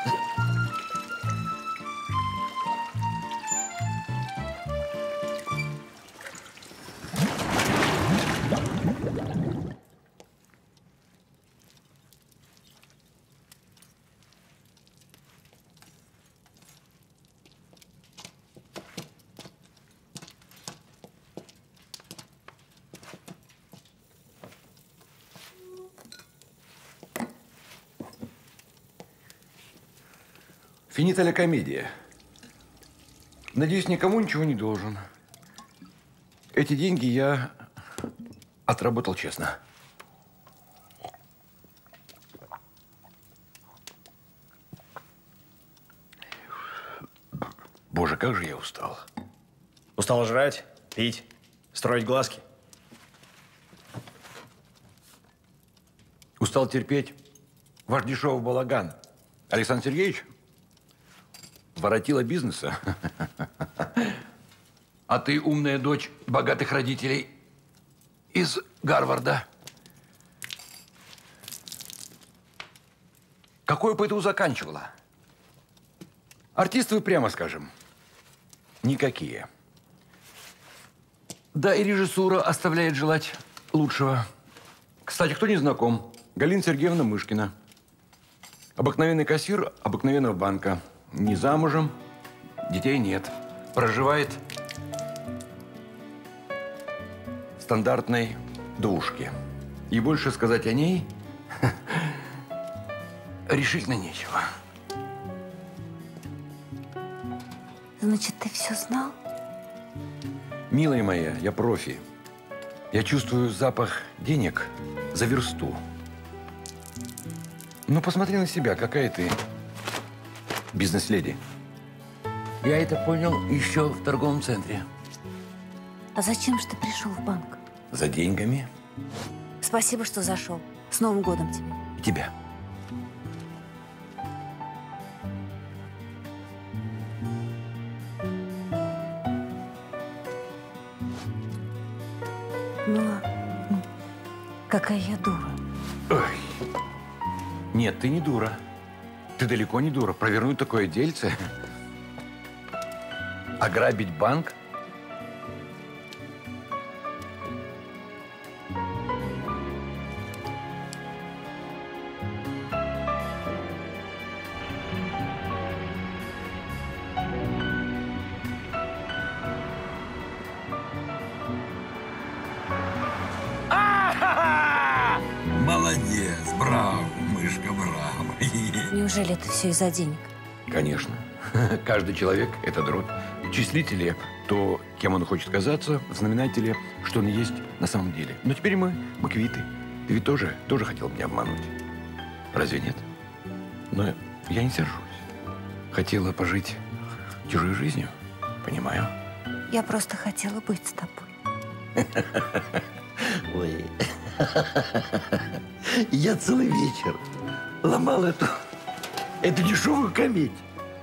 Финита ля комедия. Надеюсь, никому ничего не должен. Эти деньги я отработал честно. Боже, как же я устал. Устал жрать, пить, строить глазки. Устал терпеть ваш дешевый балаган. Александр Сергеевич, воротила бизнеса. А ты умная дочь богатых родителей из Гарварда. Какую ПТУ заканчивала? Артисты, прямо скажем, никакие. Да и режиссура оставляет желать лучшего. Кстати, кто не знаком? Галина Сергеевна Мышкина. Обыкновенный кассир обыкновенного банка. Не замужем, детей нет. Проживает в стандартной двушке. И больше сказать о ней решительно нечего. Значит, ты все знал? Милая моя, я профи. Я чувствую запах денег за версту. Ну, посмотри на себя, какая ты бизнес-леди. Я это понял еще в торговом центре. А зачем же ты пришел в банк? За деньгами. Спасибо, что зашел. С Новым годом тебе. И тебя. Но какая я дура. Ой. Нет, ты не дура. Ты далеко не дура. Провернуть такое дельце. Ограбить банк. Молодец, браво, мышка, браво. Неужели это все из-за денег? Конечно. Каждый человек – это дробь. В числителе то, кем он хочет казаться, в знаменателе, что он есть на самом деле. Но теперь мы квиты. Ты ведь тоже хотел меня обмануть. Разве нет? Но я не сержусь. Хотела пожить чужой жизнью. Понимаю. Я просто хотела быть с тобой. Ой. Я целый вечер ломал эту дешевую комедию.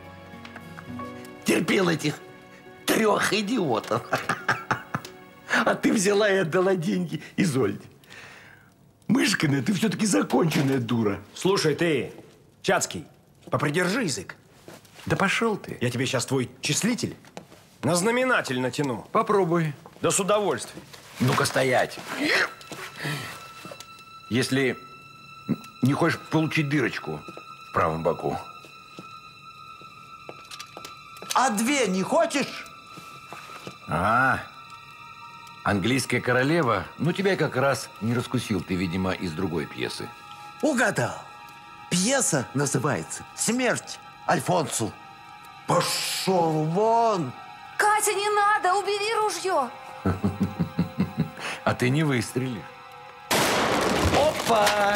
Терпел этих 3 идиотов. А ты взяла и отдала деньги Изольде. Мышкина, ты все-таки законченная дура. Слушай, ты, Чацкий, попридержи язык. Да пошел ты. Я тебе сейчас твой числитель на знаменатель натяну. Попробуй. Да с удовольствием. Ну-ка стоять. Если не хочешь получить дырочку в правом боку. А 2 не хочешь? Английская королева, ну тебя как раз не раскусил. Ты, видимо, из другой пьесы. Угадал. Пьеса называется «Смерть Альфонсу». Пошел вон! Катя, не надо! Убери ружье! А ты не выстрелишь. Опа!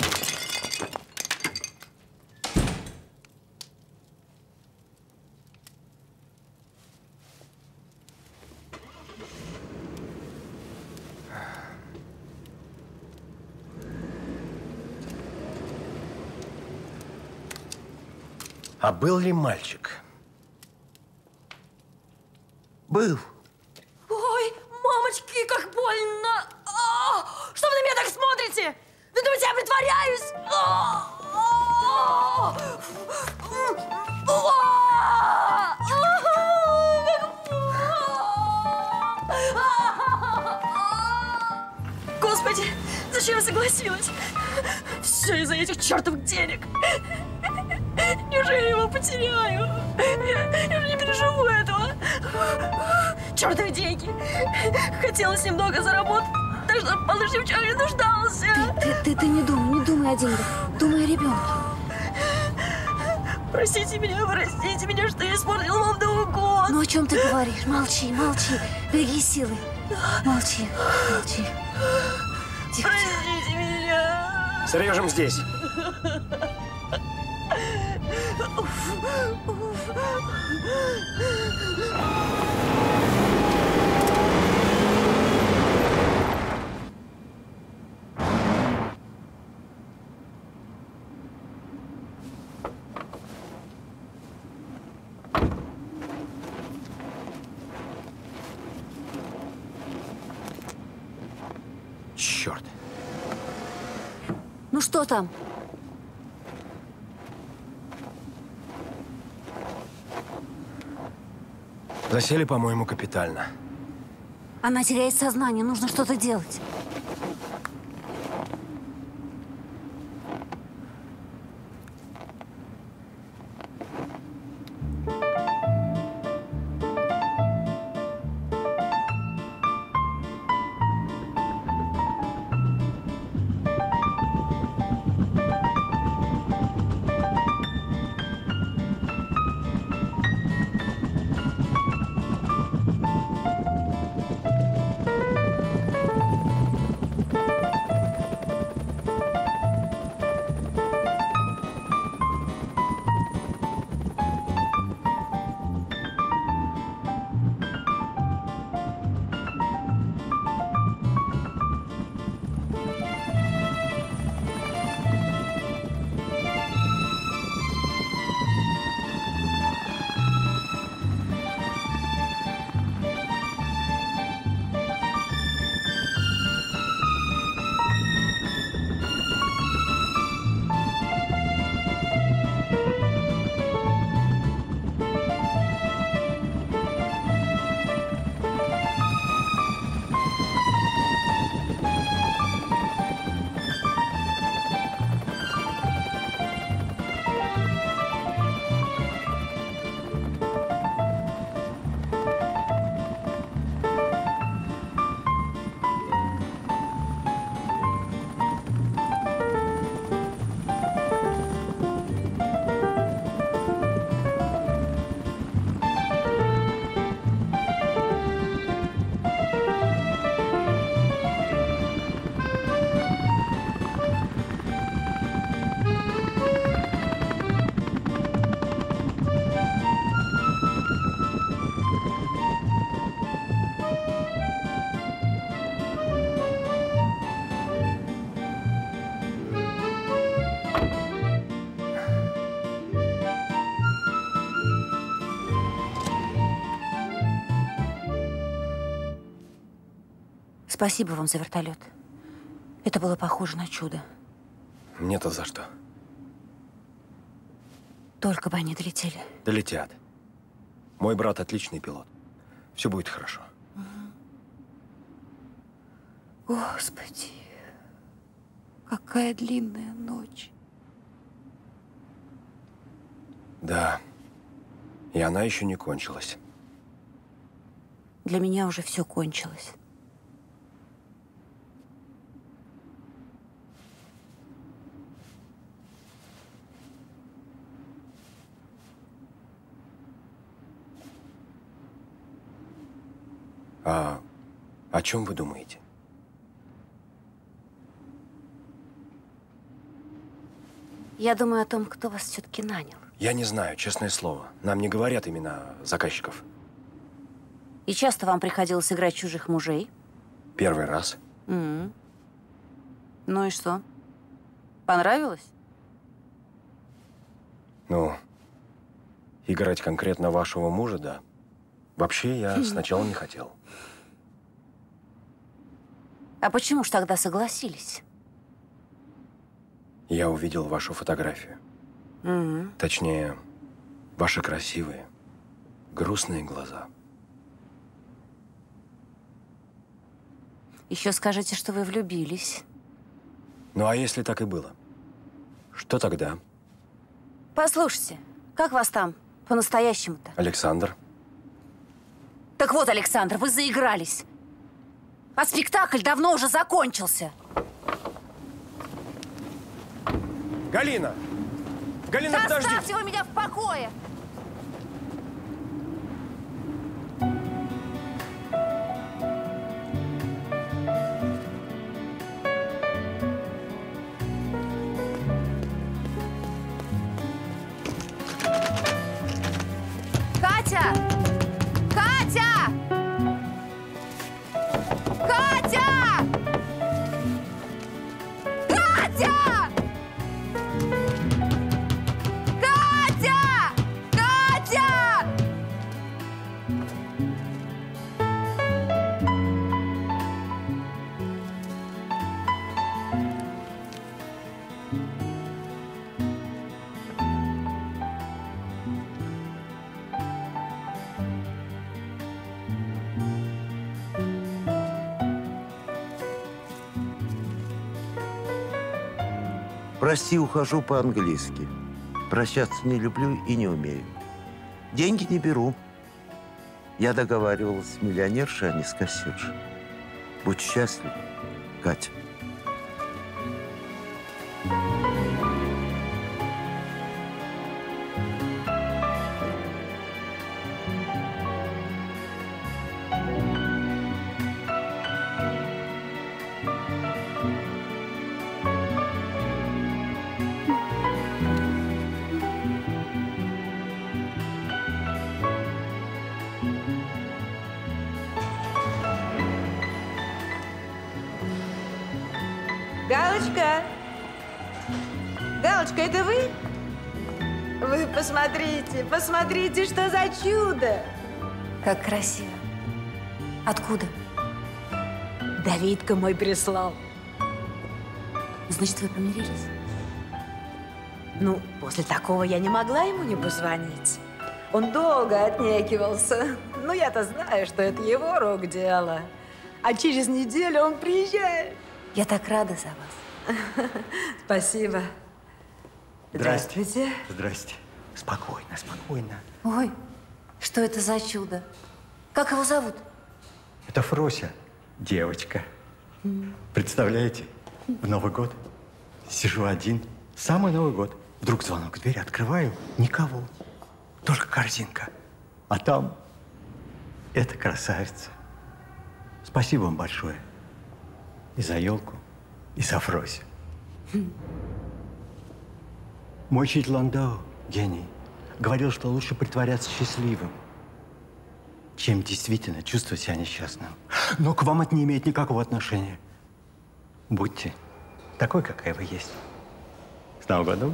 А был ли мальчик? Был. Ой, мамочки, как больно! Что вы на меня так смотрите? Вы думаете, я притворяюсь? Господи, зачем я согласилась? Все из-за этих чертовых денег. Неужели я его потеряю? Я же не переживу этого. Чертовы деньги. Хотелось немного заработать, так что малыш ни в чем не нуждался. Ты не думай о деньгах. Думай о ребенке. Простите меня, что я испортила вам Новый год. Ну о чем ты говоришь? Молчи. Береги силы. Молчи. Тихо. Простите меня. Срежем здесь. Черт. Ну что там? Засели, по-моему, капитально. Она теряет сознание, нужно что-то делать. Спасибо вам за вертолет. Это было похоже на чудо. Мне-то за что? Только бы они долетели. Долетят. Мой брат отличный пилот. Все будет хорошо. Господи, какая длинная ночь. Да. И она еще не кончилась. Для меня уже все кончилось. А о чем вы думаете? Я думаю о том, кто вас все-таки нанял. Я не знаю, честное слово. Нам не говорят имена заказчиков. И часто вам приходилось играть чужих мужей? Первый раз. Ну и что? Понравилось? Ну, играть конкретно вашего мужа, да. Вообще, я сначала не хотел. А почему ж тогда согласились? Я увидел вашу фотографию. Точнее, ваши красивые, грустные глаза. Еще скажете, что вы влюбились. Ну, а если так и было? Что тогда? Послушайте, как вас там по-настоящему-то? Александр. Так вот, Александр, вы заигрались. А спектакль давно уже закончился. Галина! Галина, да подожди! оставьте вы меня в покое! Катя! Катя! Катя! Катя! Катя! Катя! Прости, ухожу по-английски. Прощаться не люблю и не умею. Деньги не беру. Я договаривалась с миллионершей, а не с кассиршей. Будь счастлив, Катя. Галочка! Галочка, это вы? Вы посмотрите, посмотрите, что за чудо! Как красиво. Откуда? Давидка мой прислал. Значит, вы помирились? Ну, после такого я не могла ему не позвонить. Он долго отнекивался. Но я-то знаю, что это его рук дело. А через неделю он приезжает. Я так рада за вас. Спасибо. Здрасте. Здравствуйте. Здрасте. Спокойно, спокойно. Ой, что это за чудо? Как его зовут? Это Фрося, девочка. Представляете, в Новый год сижу один, самый Новый год. Вдруг звонок в дверь, открываю, никого. Только корзинка. А там эта красавица. Спасибо вам большое. И за елку, и за Фросю. Мой учитель Ландау, гений, говорил, что лучше притворяться счастливым, чем действительно чувствовать себя несчастным. Но к вам это не имеет никакого отношения. Будьте такой, какая вы есть. С Новым годом!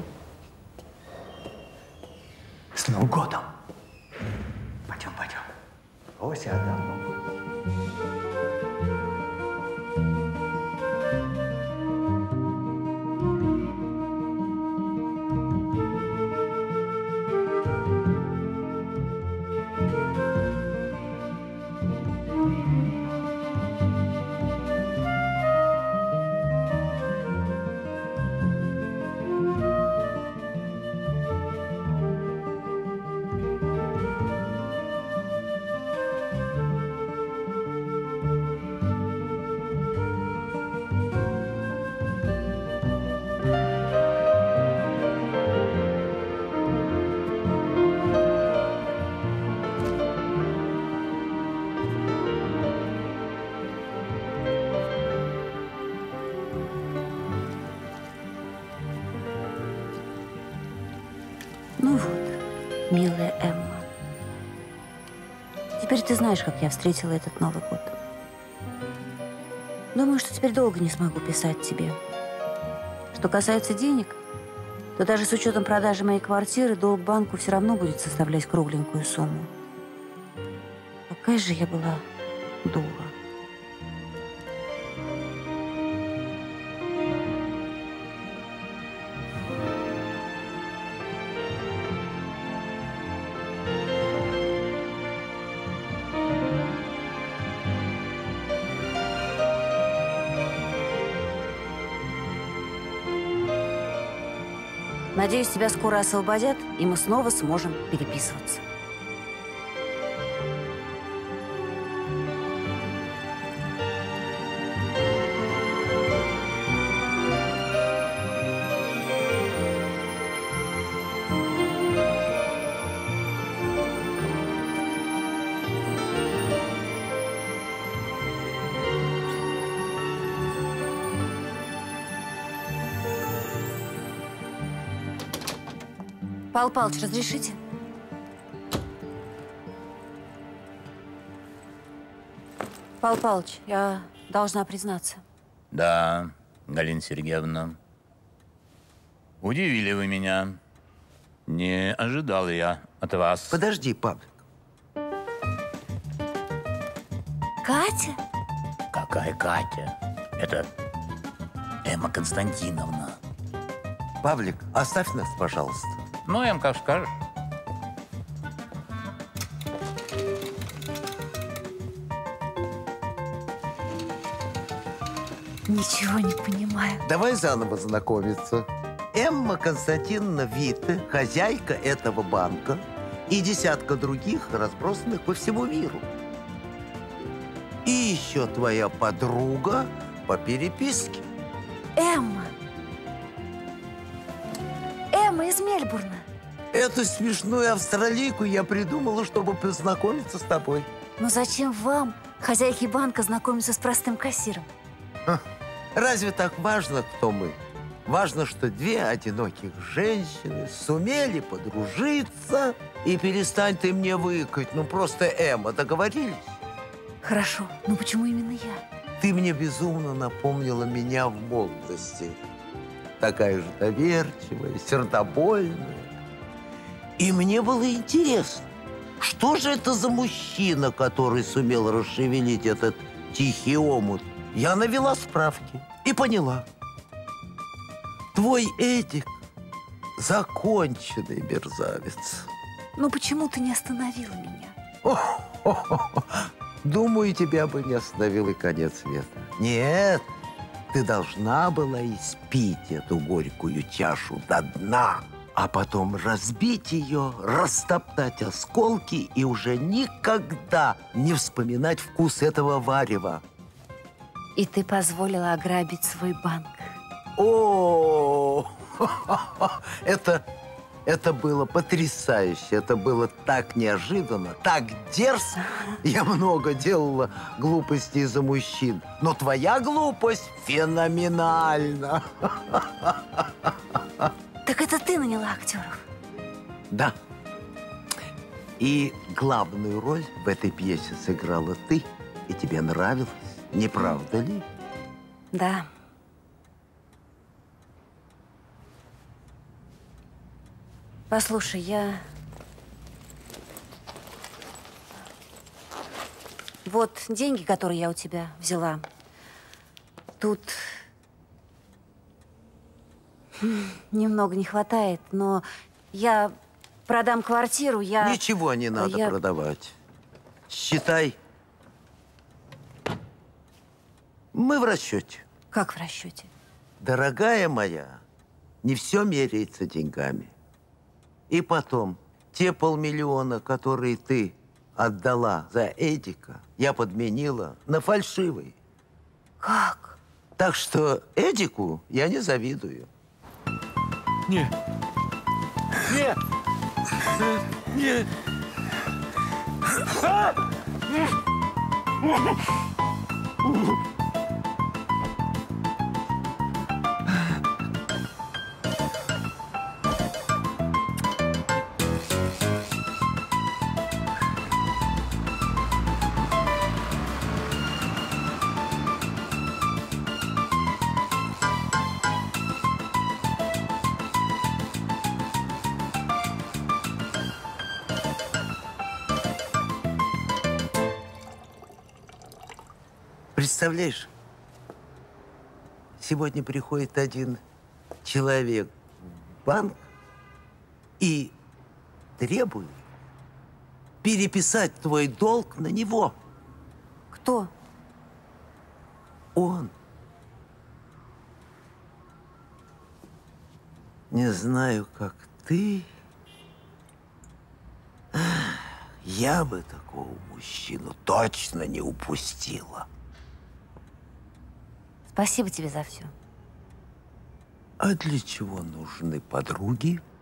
С Новым годом! Пойдем, пойдем. Ося, Адам. Ну вот, милая Эмма. Теперь ты знаешь, как я встретила этот Новый год. Думаю, что теперь долго не смогу писать тебе. Что касается денег, то даже с учетом продажи моей квартиры долг банку все равно будет составлять кругленькую сумму. Какая же я была дура. Надеюсь, тебя скоро освободят, и мы снова сможем переписываться. Павел Павлович, разрешите? Павел Павлович, я должна признаться. Да, Галина Сергеевна. Удивили вы меня. Не ожидал я от вас. Подожди, Павлик. Катя? Какая Катя? Это Эмма Константиновна. Павлик, оставь нас, пожалуйста. Ну, Эм, как скажешь. Ничего не понимаю. Давай заново знакомиться. Эмма Константиновна Витте, хозяйка этого банка, и десятка других, разбросанных по всему миру. И еще твоя подруга по переписке. Эмма. Эмма из Мельбурна. Эту смешную австралийку я придумала, чтобы познакомиться с тобой. Но зачем вам, хозяйке банка, знакомиться с простым кассиром? Разве так важно, кто мы? Важно, что две одиноких женщины сумели подружиться. И перестань ты мне выкать. Ну, просто Эмма, договорились? Хорошо, но почему именно я? Ты мне безумно напомнила меня в молодости. Такая же доверчивая, сердобольная. И мне было интересно, что же это за мужчина, который сумел расшевелить этот тихий омут? Я навела справки и поняла. Твой Эдик – законченный мерзавец. Ну почему ты не остановила меня? Думаю, тебя бы не остановил и конец света. Нет, ты должна была испить эту горькую чашу до дна, а потом разбить ее, растоптать осколки и уже никогда не вспоминать вкус этого варева. И ты позволила ограбить свой банк. О, это было потрясающе, это было так неожиданно, так дерзко. Я много делала глупостей из-за мужчин, но твоя глупость феноменальна. Так это ты наняла актеров? Да. И главную роль в этой пьесе сыграла ты, и тебе нравилось, не правда ли? Да. Послушай, Вот деньги, которые я у тебя взяла. Тут немного не хватает, но я продам квартиру, Ничего не надо продавать. Считай, мы в расчете. Как в расчете? Дорогая моя, не все меряется деньгами. И потом, те 500 000, которые ты отдала за Эдика, я подменила на фальшивый. Как? Так что Эдику я не завидую. Не. Не. Не. Представляешь, сегодня приходит один человек в банк и требует переписать твой долг на него. Кто? Он. Не знаю, как ты. Я бы такого мужчину точно не упустила. Спасибо тебе за все. А для чего нужны подруги?